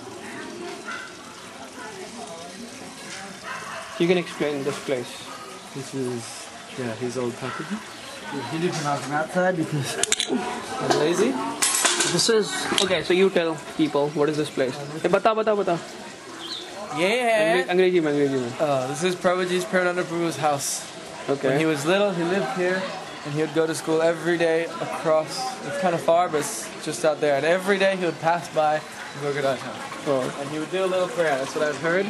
You can explain this place. This is yeah his old property. He lives on outside because I'm lazy. This is okay. So you tell people what is this place? Hey, bata bata bata. Yeah. अंग्रेजी में अंग्रेजी में. Uh, this is Prabhuji's Parananda Prabhu's house. Okay. When he was little, he lived here, and he would go to school every day across. It's kind of far, but it's just out there. And every day he would pass by Gorgadhar house. Oh. And he would do a little prayer. That's what I've heard.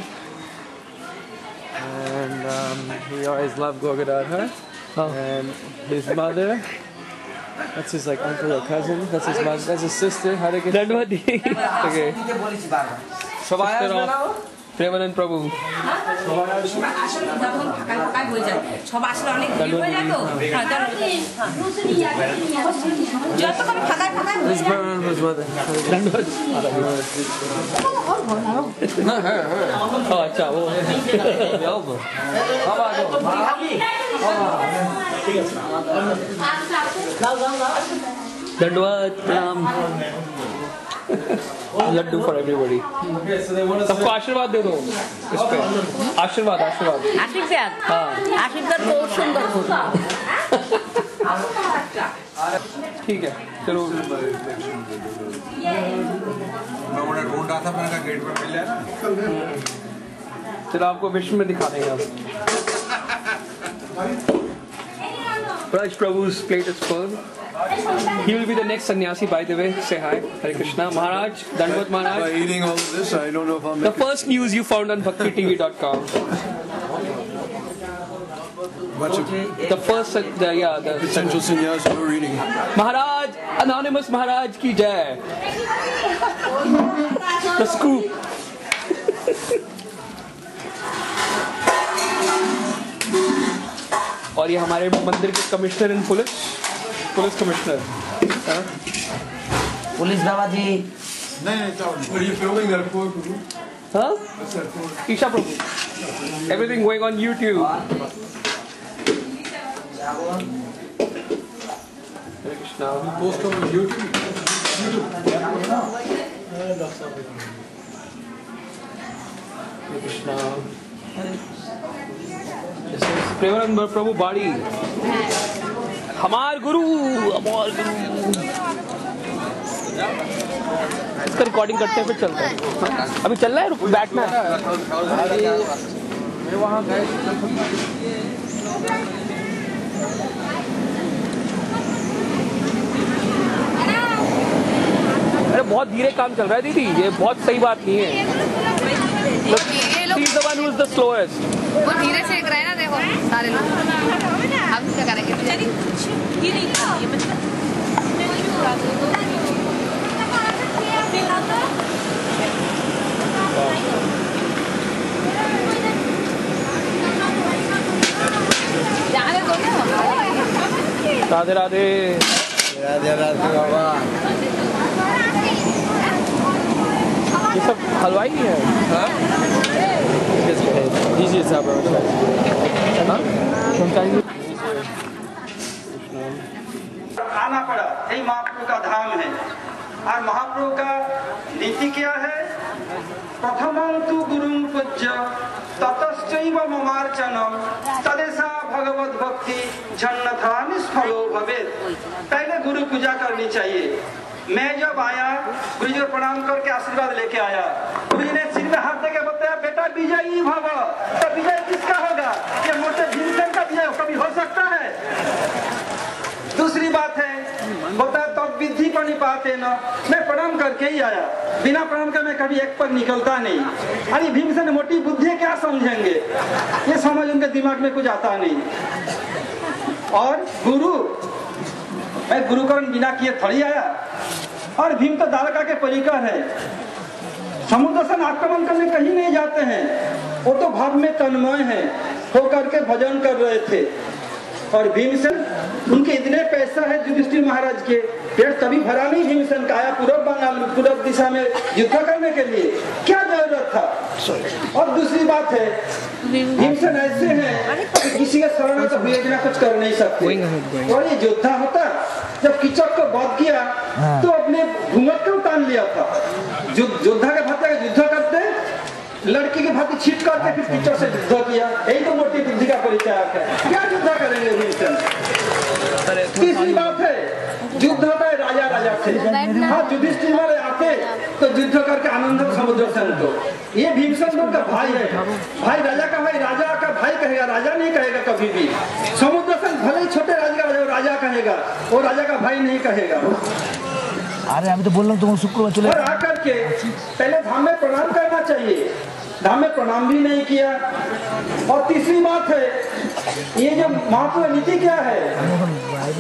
And um, he always loved Gorgadhar. Oh. And his mother That's his like uncle or cousin. That's his mom. That's his sister. How to get Dandwadi. Okay. Sister of Premanand Prabhu. This is Premanand's mother. Not her, her. Oh, अच्छा वो. The elbow. How about दंडवत प्रणाम. Laddu for everybody. Okay, so they want to सबको आशीर्वाद दे दो इस पे. आशीर्वाद आशीर्वाद. आशीर्वाद हाँ. आशीर्वाद बहुत सुंदर होता ठीक है चलो. मैं उन्हें ढूंढ रहा था, मैंने कहा गेट पे मिल जाए. चलो आपको विश्व में दिखा देंगे आप. Raj Prabhu's plate is full. He will be the next sannyasi, by the way. Say hi. Hare Krishna. Maharaj, Dandvat By Maharaj. eating all of this, I don't know if I'll The make it. first news you found on bhakti t v dot com. Bunch of The first, uh, the, yeah, the potential sannyas who are eating. Maharaj, Anonymous Maharaj ki jai. The scoop. और ये हमारे मंदिर के commissioner इन police police commissioner. Police बाबा जी नहीं नहीं चाहो. What are you filming that for? Huh? Isha Prabhu. Everything going on YouTube. Hare Krishna. Post on YouTube. Hare Krishna. This is Premanand Prabhu Badi. हमार गुरु हमार गुरु. इसका रिकॉर्डिंग करते हैं फिर चलते हैं. हाँ? अभी चल रहा है. रुक बैठना है. मैं वहाँ गए. अरे बहुत धीरे काम चल रहा है दीदी. ये बहुत सही बात नहीं है. He is the one who is the slowest. वो धीरे से एक रहे ना देखो सारे लोग हम क्या करेंगे ये नहीं ये मतलब राधे राधे. राधे राधे बाबा. ये सब हलवाई ही है. Easy to tell, bro. हाँ? आना पड़ा. यही महाप्रभु का धाम है. और महाप्रभु का नीति क्या है? प्रथमं तु गुरुं पूज्य ततश्चैव ममार्चनम तदेषा भगवत भक्ति जन्नथा निष्फलो भवेत्. पहले गुरु पूजा करनी चाहिए. मैं जब आया गुरु जी को प्रणाम करके आशीर्वाद लेके आया. गुरु जी ने सिर में हाथ देके बताया बेटा विजयी भव. तो विजय किसका होगा? ये मोटे भीमसेन का विजय कभी हो सकता है? दूसरी बात है होता तो विधि पर नहीं पाते ना. मैं प्रणाम करके ही आया. बिना प्रणाम के मैं कभी एक पर निकलता नहीं. अरे भीमसेन मोटी बुद्धि क्या समझेंगे? ये समझ उनके दिमाग में कुछ आता नहीं. और गुरु मैं गुरुकरण बिना किए थोड़ी आया. और भीम तो द्वारका के परिकर है. समुद्र आक्रमण करने कहीं नहीं जाते हैं. वो तो भाव में तन्मय है होकर के भजन कर रहे थे. और भीमसेन उनके इतने पैसा है युधिष्ठिर महाराज के पेट तभी भरा नहीं. भीमसेन का आया पूर्व बंगाल पूर्व दिशा में युद्ध करने के लिए. क्या जरूरत था? और दूसरी बात है भीमसेन ऐसे हैं कि किसी के शरण तो हुए बिना कुछ कर नहीं सकते. और ये योद्धा होता जब कीचक को वध किया तो अपने घूंघट को उतार लिया था. योद्धा के भाते युद्ध करते लड़की के भाती छीट करके फिर कीचक से युद्ध किया. यही तो मोटी बुद्धि का परिचय है. क्या युद्ध करेंगे भीमसेन? तीसरी बात है युद्ध होता है राजा राजा से. हाँ युधिष्ठिर वाले आते तो युद्ध करके आनंद समुद्र से उनको. ये भीमसेन उनका भाई है. भाई राजा का भाई राजा का भाई कहेगा. राजा नहीं कहेगा कभी भी. समुद्र से भले ही छोटे राजा का राजा कहेगा. वो राजा का भाई नहीं कहेगा. अरे अभी तो बोल रहा हूँ तुम शुक्रवार चले. और आकर के पहले धाम में प्रणाम करना चाहिए. धाम में प्रणाम भी नहीं किया. और तीसरी बात है ये जो महाप्रभु नीति क्या है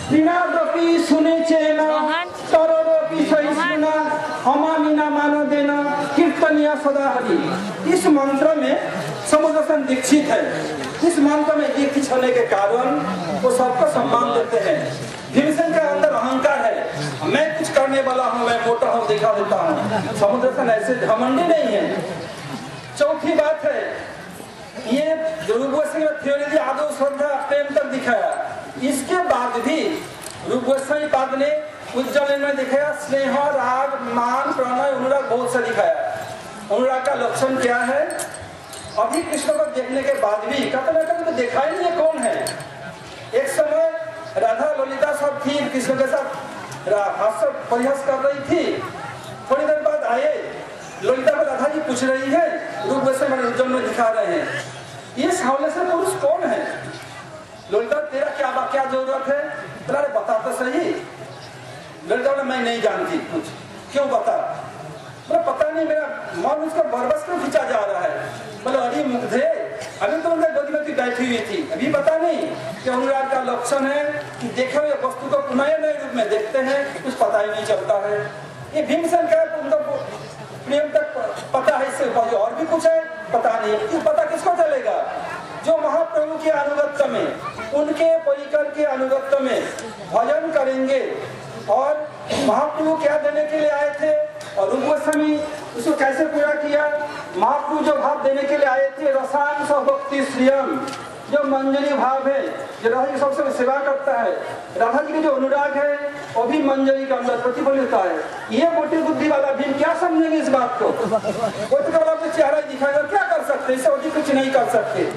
ऋणादपि सुनेचेन तररोपि सहिष्णुना अमामिना मानो देना कीर्तनिया सदा हरि। इस मंत्र में समुद्रसन दीक्षित है। इस मंत्र में दीक्षित होने के कारण वो सबको सम्मान देते हैं। भीमसेन के अंदर अहंकार है, मैं कुछ करने वाला हूँ, मैं मोटा हूँ, दिखा देता हूँ। समुद्रसन ऐसे घमंडी नहीं है। चौथी बात है, ये रूप गोस्वामी ने थ्योरी दी आदो श्रद्धा प्रेम तक दिखाया। इसके बाद भी रूप गोस्वामी पाद ने उज्जवल में दिखाया स्नेह, राग, मान, प्रणय, अनुराग बहुत सा दिखाया। अनुराग का लक्षण क्या है? अभी कृष्ण को देखने के बाद भी कतन तो देखा ही नहीं कौन है। एक समय राधा ललिता सब थी, कृष्ण के साथ हास्य परिहास कर रही थी। थोड़ी देर बाद आए, ललिता को राधा जी पूछ रही है, रूप गोस्वामी उज्जवल में दिखा रहे हैं, ये सावले से पुरुष कौन है? ललिता तेरा क्या क्या जरूरत है? तेरा बता तो सही। ललिता बोले मैं नहीं जानती कुछ। क्यों बता? बोले पता नहीं, मेरा मन उसका बरबस क्यों खींचा जा रहा है। बोले अरे मुग्धे, अभी तो उनके गोदी में बैठी हुई थी, अभी पता नहीं कि अनुराग का लक्षण है कि देखे हुए वस्तु को पुनः नए रूप में देखते हैं, कुछ पता ही नहीं चलता है। ये भीमसेन का उनको प्रेम तक पता है, इससे और भी कुछ है पता नहीं। ये पता किसको चलेगा? जो महाप्रभु के अनुगत्य में, उनके परिकर के अनुगत्य में भजन करेंगे। और महाप्रभु क्या देने के लिए आए थे और रूप गोस्वामी उसको कैसे पूरा किया? महाप्रभु जो भाव देने के लिए आए थे, रसायन भक्ति श्रियम, जो मंजरी भाव है, जो राधा जी सबसे सेवा करता है, राधा जी के जो अनुराग है वो भी मंजरी के अंदर प्रतिफलित होता है। ये मोटी बुद्धि वाला भीम क्या समझेंगे इस बात को? वो तो केवल अपने चेहरा ही दिखाएगा, क्या कर सकते, इससे अधिक कुछ नहीं कर सकते।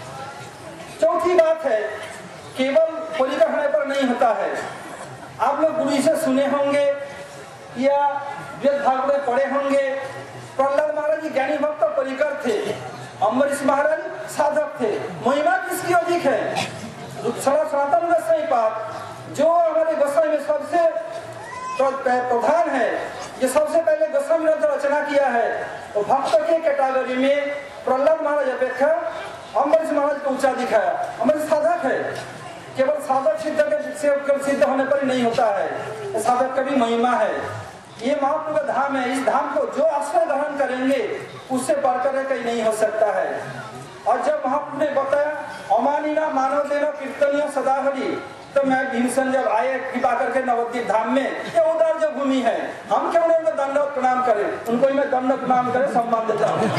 चौथी बात है, केवल परिकर होने पर नहीं होता है। आप लोग गुरु से सुने होंगे या वेद भागवत में पढ़े होंगे, प्रहलाद महाराज जी ज्ञानी भक्त परिकर थे, अम्बरीश महाराज साधक थे। महिमा किसकी अधिक है? सनातन गोस्वामी पाद जो हमारे गोस्वामी में सबसे प्रधान है, ये सबसे पहले गोस्वामी ने रचना किया है, तो भक्त के कैटेगरी में प्रहलाद महाराज अपेक्षा अम्बरीश महाराज को ऊंचा दिखाया। अम्बरीश साधक है, केवल साधक सिद्ध के सिद्ध होने पर ही नहीं होता है, साधक का भी महिमा है। ये महाप्रभु का धाम है। इस धाम को जो आश्रय ग्रहण करेंगे उससे बढ़कर कहीं नहीं हो सकता है। और जब महाप्रभु ने बताया अमानिना मानव देना कीर्तनिया सदा हरि, तो मैं भीमसेन जब आए कृपा करके नवद्वीप धाम में, ये उदार जो भूमि है, हम क्यों उनको दंडवत प्रणाम करें? उनको मैं दंडवत प्रणाम करें, सम्मान देता हूँ।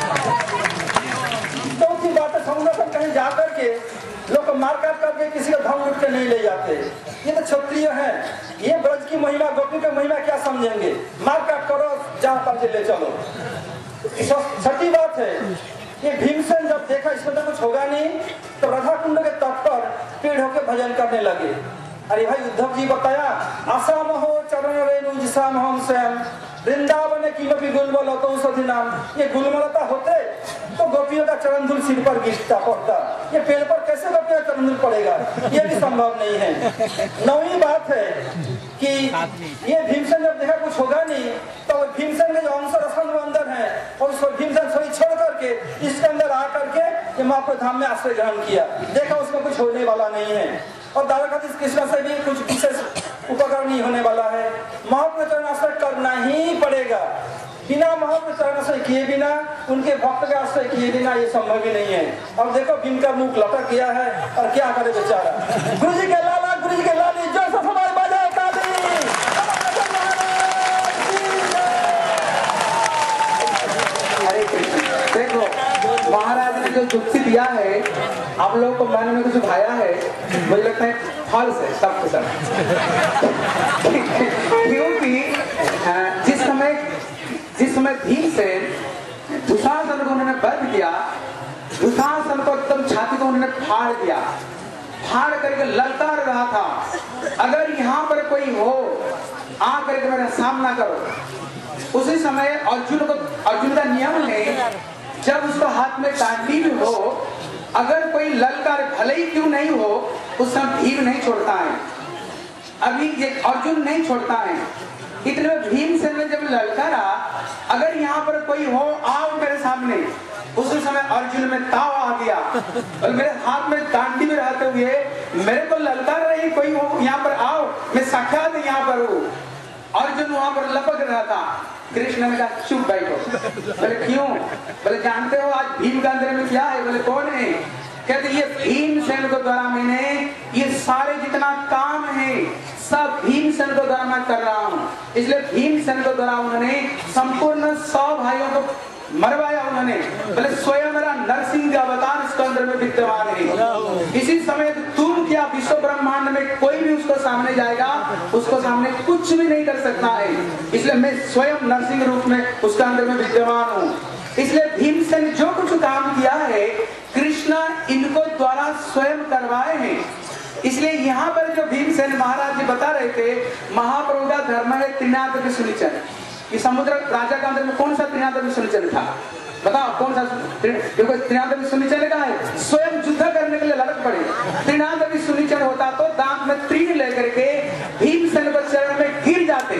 चौथी बात है, समुद्र कहीं जाकर के लोग मार काट करके किसी का धन लूट के नहीं ले जाते। ये तो क्षत्रिय है, ये ब्रज की महिमा, गोपी की महिमा क्या समझेंगे? मार काट करो, जहाँ पर ले चलो। छठी बात है, ये भीमसेन जब देखा इसमें तो कुछ होगा नहीं, तो राधा कुंड के तट पर पेड़ होकर भजन करने लगे। अरे भाई उद्धव जी बताया, आसाम हो चरण रेणु जिसाम हम स्वयं वृंदावन की भी गुलमलता सधी नाम। ये गुलमलता होते तो गोपियों का चरण धूल सिर पर गिरता पड़ता, ये पेड़ पर कैसे गोपियों का चरण धूल पड़ेगा? ये भी संभव नहीं है। नौवीं बात है कि ये भीमसेन जब देखा कुछ होगा नहीं, तो भीमसेन के जो अंश रसन अंदर है और उसको भीमसेन सोई छोड़ करके इसके अंदर आ करके ये महाप्रभु धाम में आश्रय ग्रहण किया। देखा उसको कुछ होने वाला नहीं है और द्वारकाधीश कृष्ण से भी कुछ विशेष उपकार नहीं होने वाला है। महाप्रभु चरण आश्रय करना ही पड़ेगा। बिना महाप्रभु चरण आश्रय किए बिना, उनके भक्त का आश्रय किए बिना ये संभव ही नहीं है। अब देखो भीम का मुख लटक गया है और क्या करे बेचारा। गुरु जी के लाला, गुरु जी के लाली, जो सब हमारे बाजा ताली। हरे कृष्ण। देखो महाराज ने जो युक्ति दिया है, आप लोगों को मन में कुछ भाया है, मुझे लगता है फॉल्स है सब के सब। क्योंकि जिस समय जिस समय भीमसेन दुशासन को उन्होंने वध किया, दुशासन को एकदम छाती को उन्होंने फाड़ दिया, फाड़ करके ललकार रहा था, अगर यहाँ पर कोई हो आ करके मेरा सामना करो। उसी समय अर्जुन को, अर्जुन का नियम है, जब उसको हाथ में डांडी भी हो, अगर कोई ललकार भले ही क्यों नहीं हो, उस समय भीम नहीं छोड़ता है। अभी ये अर्जुन नहीं छोड़ता है। इतने में भीमसेन ने जब ललकारा, अगर यहाँ पर कोई हो आओ मेरे सामने, उस समय अर्जुन में ताव आ गया और मेरे हाथ में डांडी में रहते हुए मेरे को ललकार रही कोई हो यहाँ पर आओ, मैं साक्षात यहाँ पर हूँ। अर्जुन वहां पर लपक रहा था। कृष्ण ने कहा चुप बैठो। बोले क्यों? बोले जानते हो आज भीम का अंदर में क्या है? बोले कौन है? कहते ये भीमसेन को द्वारा मैंने ये सारे जितना काम है सब भीमसेन को द्वारा मैं कर रहा हूँ। इसलिए भीमसेन को द्वारा उन्होंने संपूर्ण सौ भाइयों को मरवाया उन्होंने। बोले स्वयं मेरा नरसिंह का अवतार इसके अंदर में विद्यमान है। इसी समय तुम क्या विश्व ब्रह्मांड में कोई भी उसको सामने जाएगा, उसको सामने कुछ भी नहीं कर सकता है। इसलिए मैं स्वयं नरसिंह रूप में उसका अंदर में विद्यमान हूँ। इसलिए भीमसेन जो कुछ काम किया है कृष्ण इनको द्वारा स्वयं करवाए हैं। इसलिए यहाँ पर जो भीमसेन महाराज जी बता रहे थे महाप्रभु का धर्म है त्रिनाद सुनिचर। ये समुद्र राजा का अंदर में कौन सा त्रिनाद सुनिचर था? बताओ कौन सा? क्योंकि त्रिनाद सुनिचर का है स्वयं युद्ध करने के लिए लड़क पड़े। त्रिनाद सुनिचर होता तो दांत में तीर लेकर के भीमसेन को चरण में गिर जाते।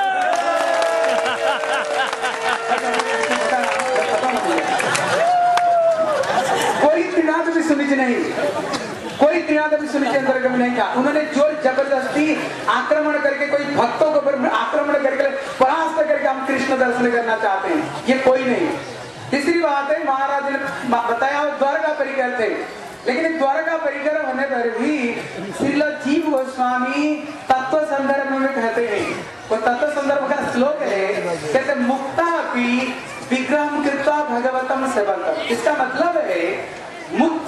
कोई त्रिनाद भी सुनिच नहीं, कोई त्रिनाद भी सुनिच अंदर में नहीं था। उन्होंने जोर जबरदस्ती आक्रमण करके कोई भक्तों को आक्रमण करके परास्त करके हम कृष्ण दर्शन करना चाहते हैं, ये कोई नहीं। तीसरी बात है महाराज ने बताया द्वारका परिकर थे, लेकिन द्वारका परिकर होने पर भी श्रील जीव गोस्वामी तत्व संदर्भ में कहते हैं। वो तत्व संदर्भ का श्लोक है, कहते मुक्ता भी विक्रम कृता भगवतम सेवकम। इसका मतलब है मुक्त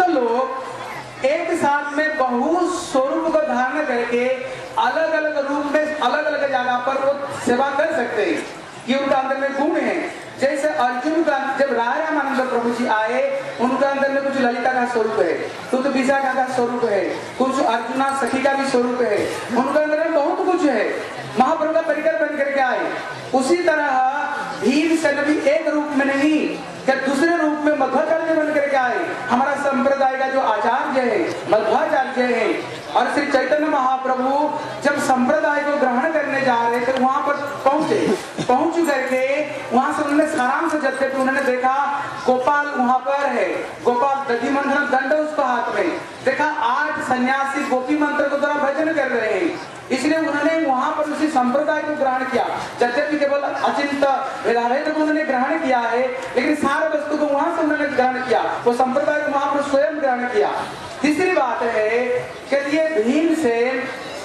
लोग एक साथ में बहुत स्वरूप को धारण करके अलग अलग रूप में अलग अलग जगह पर वो सेवा कर सकते हैं। ये उनका अंदर में गुण है। जैसे अर्जुन का जब राय रामानंद प्रभु जी आए उनका अंदर में कुछ ललिता का स्वरूप है, कुछ विशाखा का स्वरूप है, कुछ अर्जुना सखी का भी स्वरूप है, उनका अंदर में बहुत कुछ है। महाप्रभु का परिकर बन करके आए। उसी तरह भीमसेन भी एक रूप में नहीं क्या दूसरे रूप में मध्वाचार्य बन करके आए। हमारा संप्रदाय का जो आचार्य है मध्वाचार्य है। और श्री चैतन्य महाप्रभु जब संप्रदाय को ग्रहण करने जा रहे थे वहां पर पहुंचे, पहुंच करके वहां से उन्होंने सारांश जबते थे उन्होंने देखा गोपाल वहां पर है, गोपाल दधि मंथन दंड उसको हाथ में देखा, आठ सन्यासी गोपी मंत्र को द्वारा भजन कर रहे हैं। इसलिए उन्होंने वहां पर उसी संप्रदाय को ग्रहण किया। यद्यपि केवल अचिंत वेदावेद को उन्होंने ग्रहण किया है, लेकिन सारे वस्तु को वहां से उन्होंने ग्रहण किया, वो संप्रदाय को वहां पर स्वयं ग्रहण किया। तीसरी बात है कि ये भीमसेन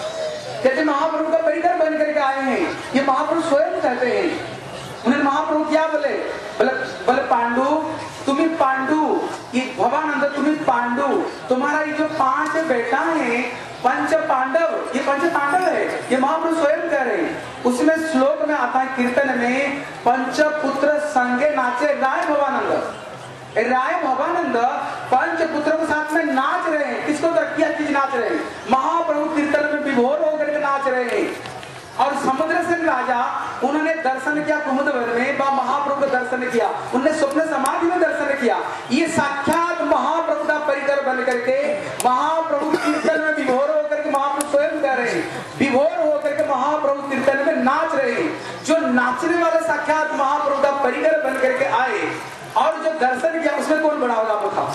जैसे महाप्रभु का परिकर बन करके आए हैं, ये महाप्रभु स्वयं कहते हैं। उन्होंने महाप्रभु क्या बोले? बोले बोले पांडु तुम्ही पांडु, ये भवानंद तुम्ही पांडु, तुम्हारा ये जो पांच बेटा है पंच पांडव, ये पंच पांडव है, ये महाप्रभु स्वयं कह रहे हैं। उसमें श्लोक में आता है कीर्तन में पंच पुत्र संगे नाचे राय भवानंद। राय भवानंद पंच पुत्रों के साथ में नाच रहे हैं। किसको तरक्या चीज नाच रहे हैं? महाप्रभु कीर्तन में विभोर होकर के नाच रहे हैं। और समुद्र सेन राजा उन्होंने दर्शन किया कुमुदवर में, महाप्रभु का दर्शन किया, उन्होंने स्वप्न समाधि में दर्शन किया। ये साक्षात महाप्रभु का परिकर बन करके महाप्रभु कीर्तन में विभोर होकर के महाप्रभु स्वयं कह रहे हैं, विभोर होकर के महाप्रभु कीर्तन में नाच रहे हैं। जो नाचने वाले साक्षात महाप्रभु का परिकर बन करके आए और जो दर्शन किया उसमें कौन बड़ा होगा? आप बताओ,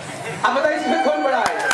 अब बताइए इसमें कौन बड़ा है?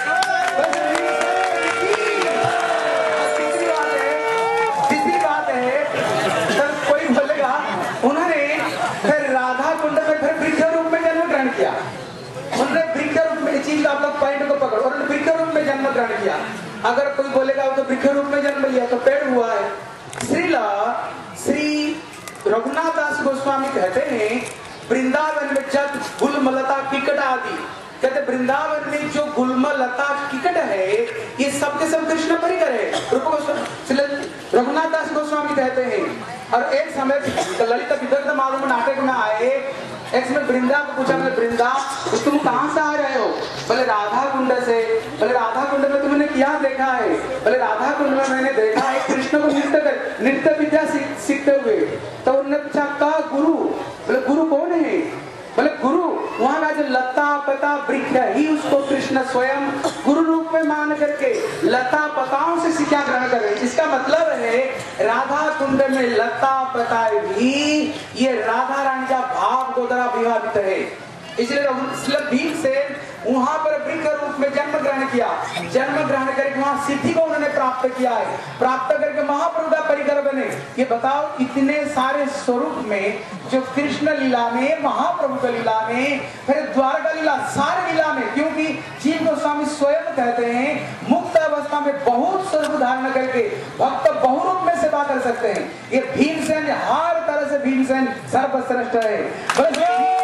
उन्होंने फिर राधा कुंड में फिर वृक्ष रूप में जन्म ग्रहण किया। उन्होंने वृक्ष रूप में, चीज आप लोग पॉइंट को पकड़ो, उन्होंने वृक्ष रूप में जन्म ग्रहण किया। अगर कोई बोलेगा तो वृक्ष रूप में जन्म लिया तो पेड़ हुआ है। श्रीला श्री रघुनाथ दास गोस्वामी कहते हैं वृंदावन में जब गुलमलता किकट आदि, कहते वृंदावन में जो गुलमलता किकट है ये सब के सब कृष्ण परिकर है। रूप गोस्वामी रघुनाथ दास गोस्वामी कहते हैं। और एक समय ललित विदग्ध मालूम नाटक में आए, एक समय वृंदा को पूछा, मैंने वृंदा तुम कहाँ से आ रहे हो? बोले राधा कुंड से। बोले राधा कुंड में तुमने क्या देखा है? बोले राधा कुंड में मैंने देखा है कृष्ण को नृत्य कर नृत्य विद्या सीखते हुए। तो उन्होंने पूछा का गुरु? बोले गुरु कौन है? बोले गुरु वहां का जो लता पता वृक्ष ही उसको कृष्ण स्वयं गुरु रूप में मान करके लता पताओं से शिक्षा ग्रहण कर रहे हैं। इसका मतलब है राधा कुंड में लता पता भी ये राधा रानी का भाव को द्वारा विभावित है। इसलिए रघुकुल भीमसेन वहां पर वृक्ष रूप में जन्म ग्रहण किया। जन्म ग्रहण करके वहां सिद्धि को उन्होंने प्राप्त किया है। प्राप्त करके महाप्रभु का परिकर बने। ये बताओ इतने सारे स्वरूप में जो कृष्ण लीला में, महाप्रभु का लीला में, फिर द्वारका लीला, सारे लीला में, क्योंकि जीव गोस्वामी स्वयं कहते हैं मुक्त अवस्था में बहुत स्वरूप धारण करके भक्त बहुरूप में सेवा कर सकते हैं। ये भीमसेन हर तरह से भीमसेन सर्वश्रेष्ठ है।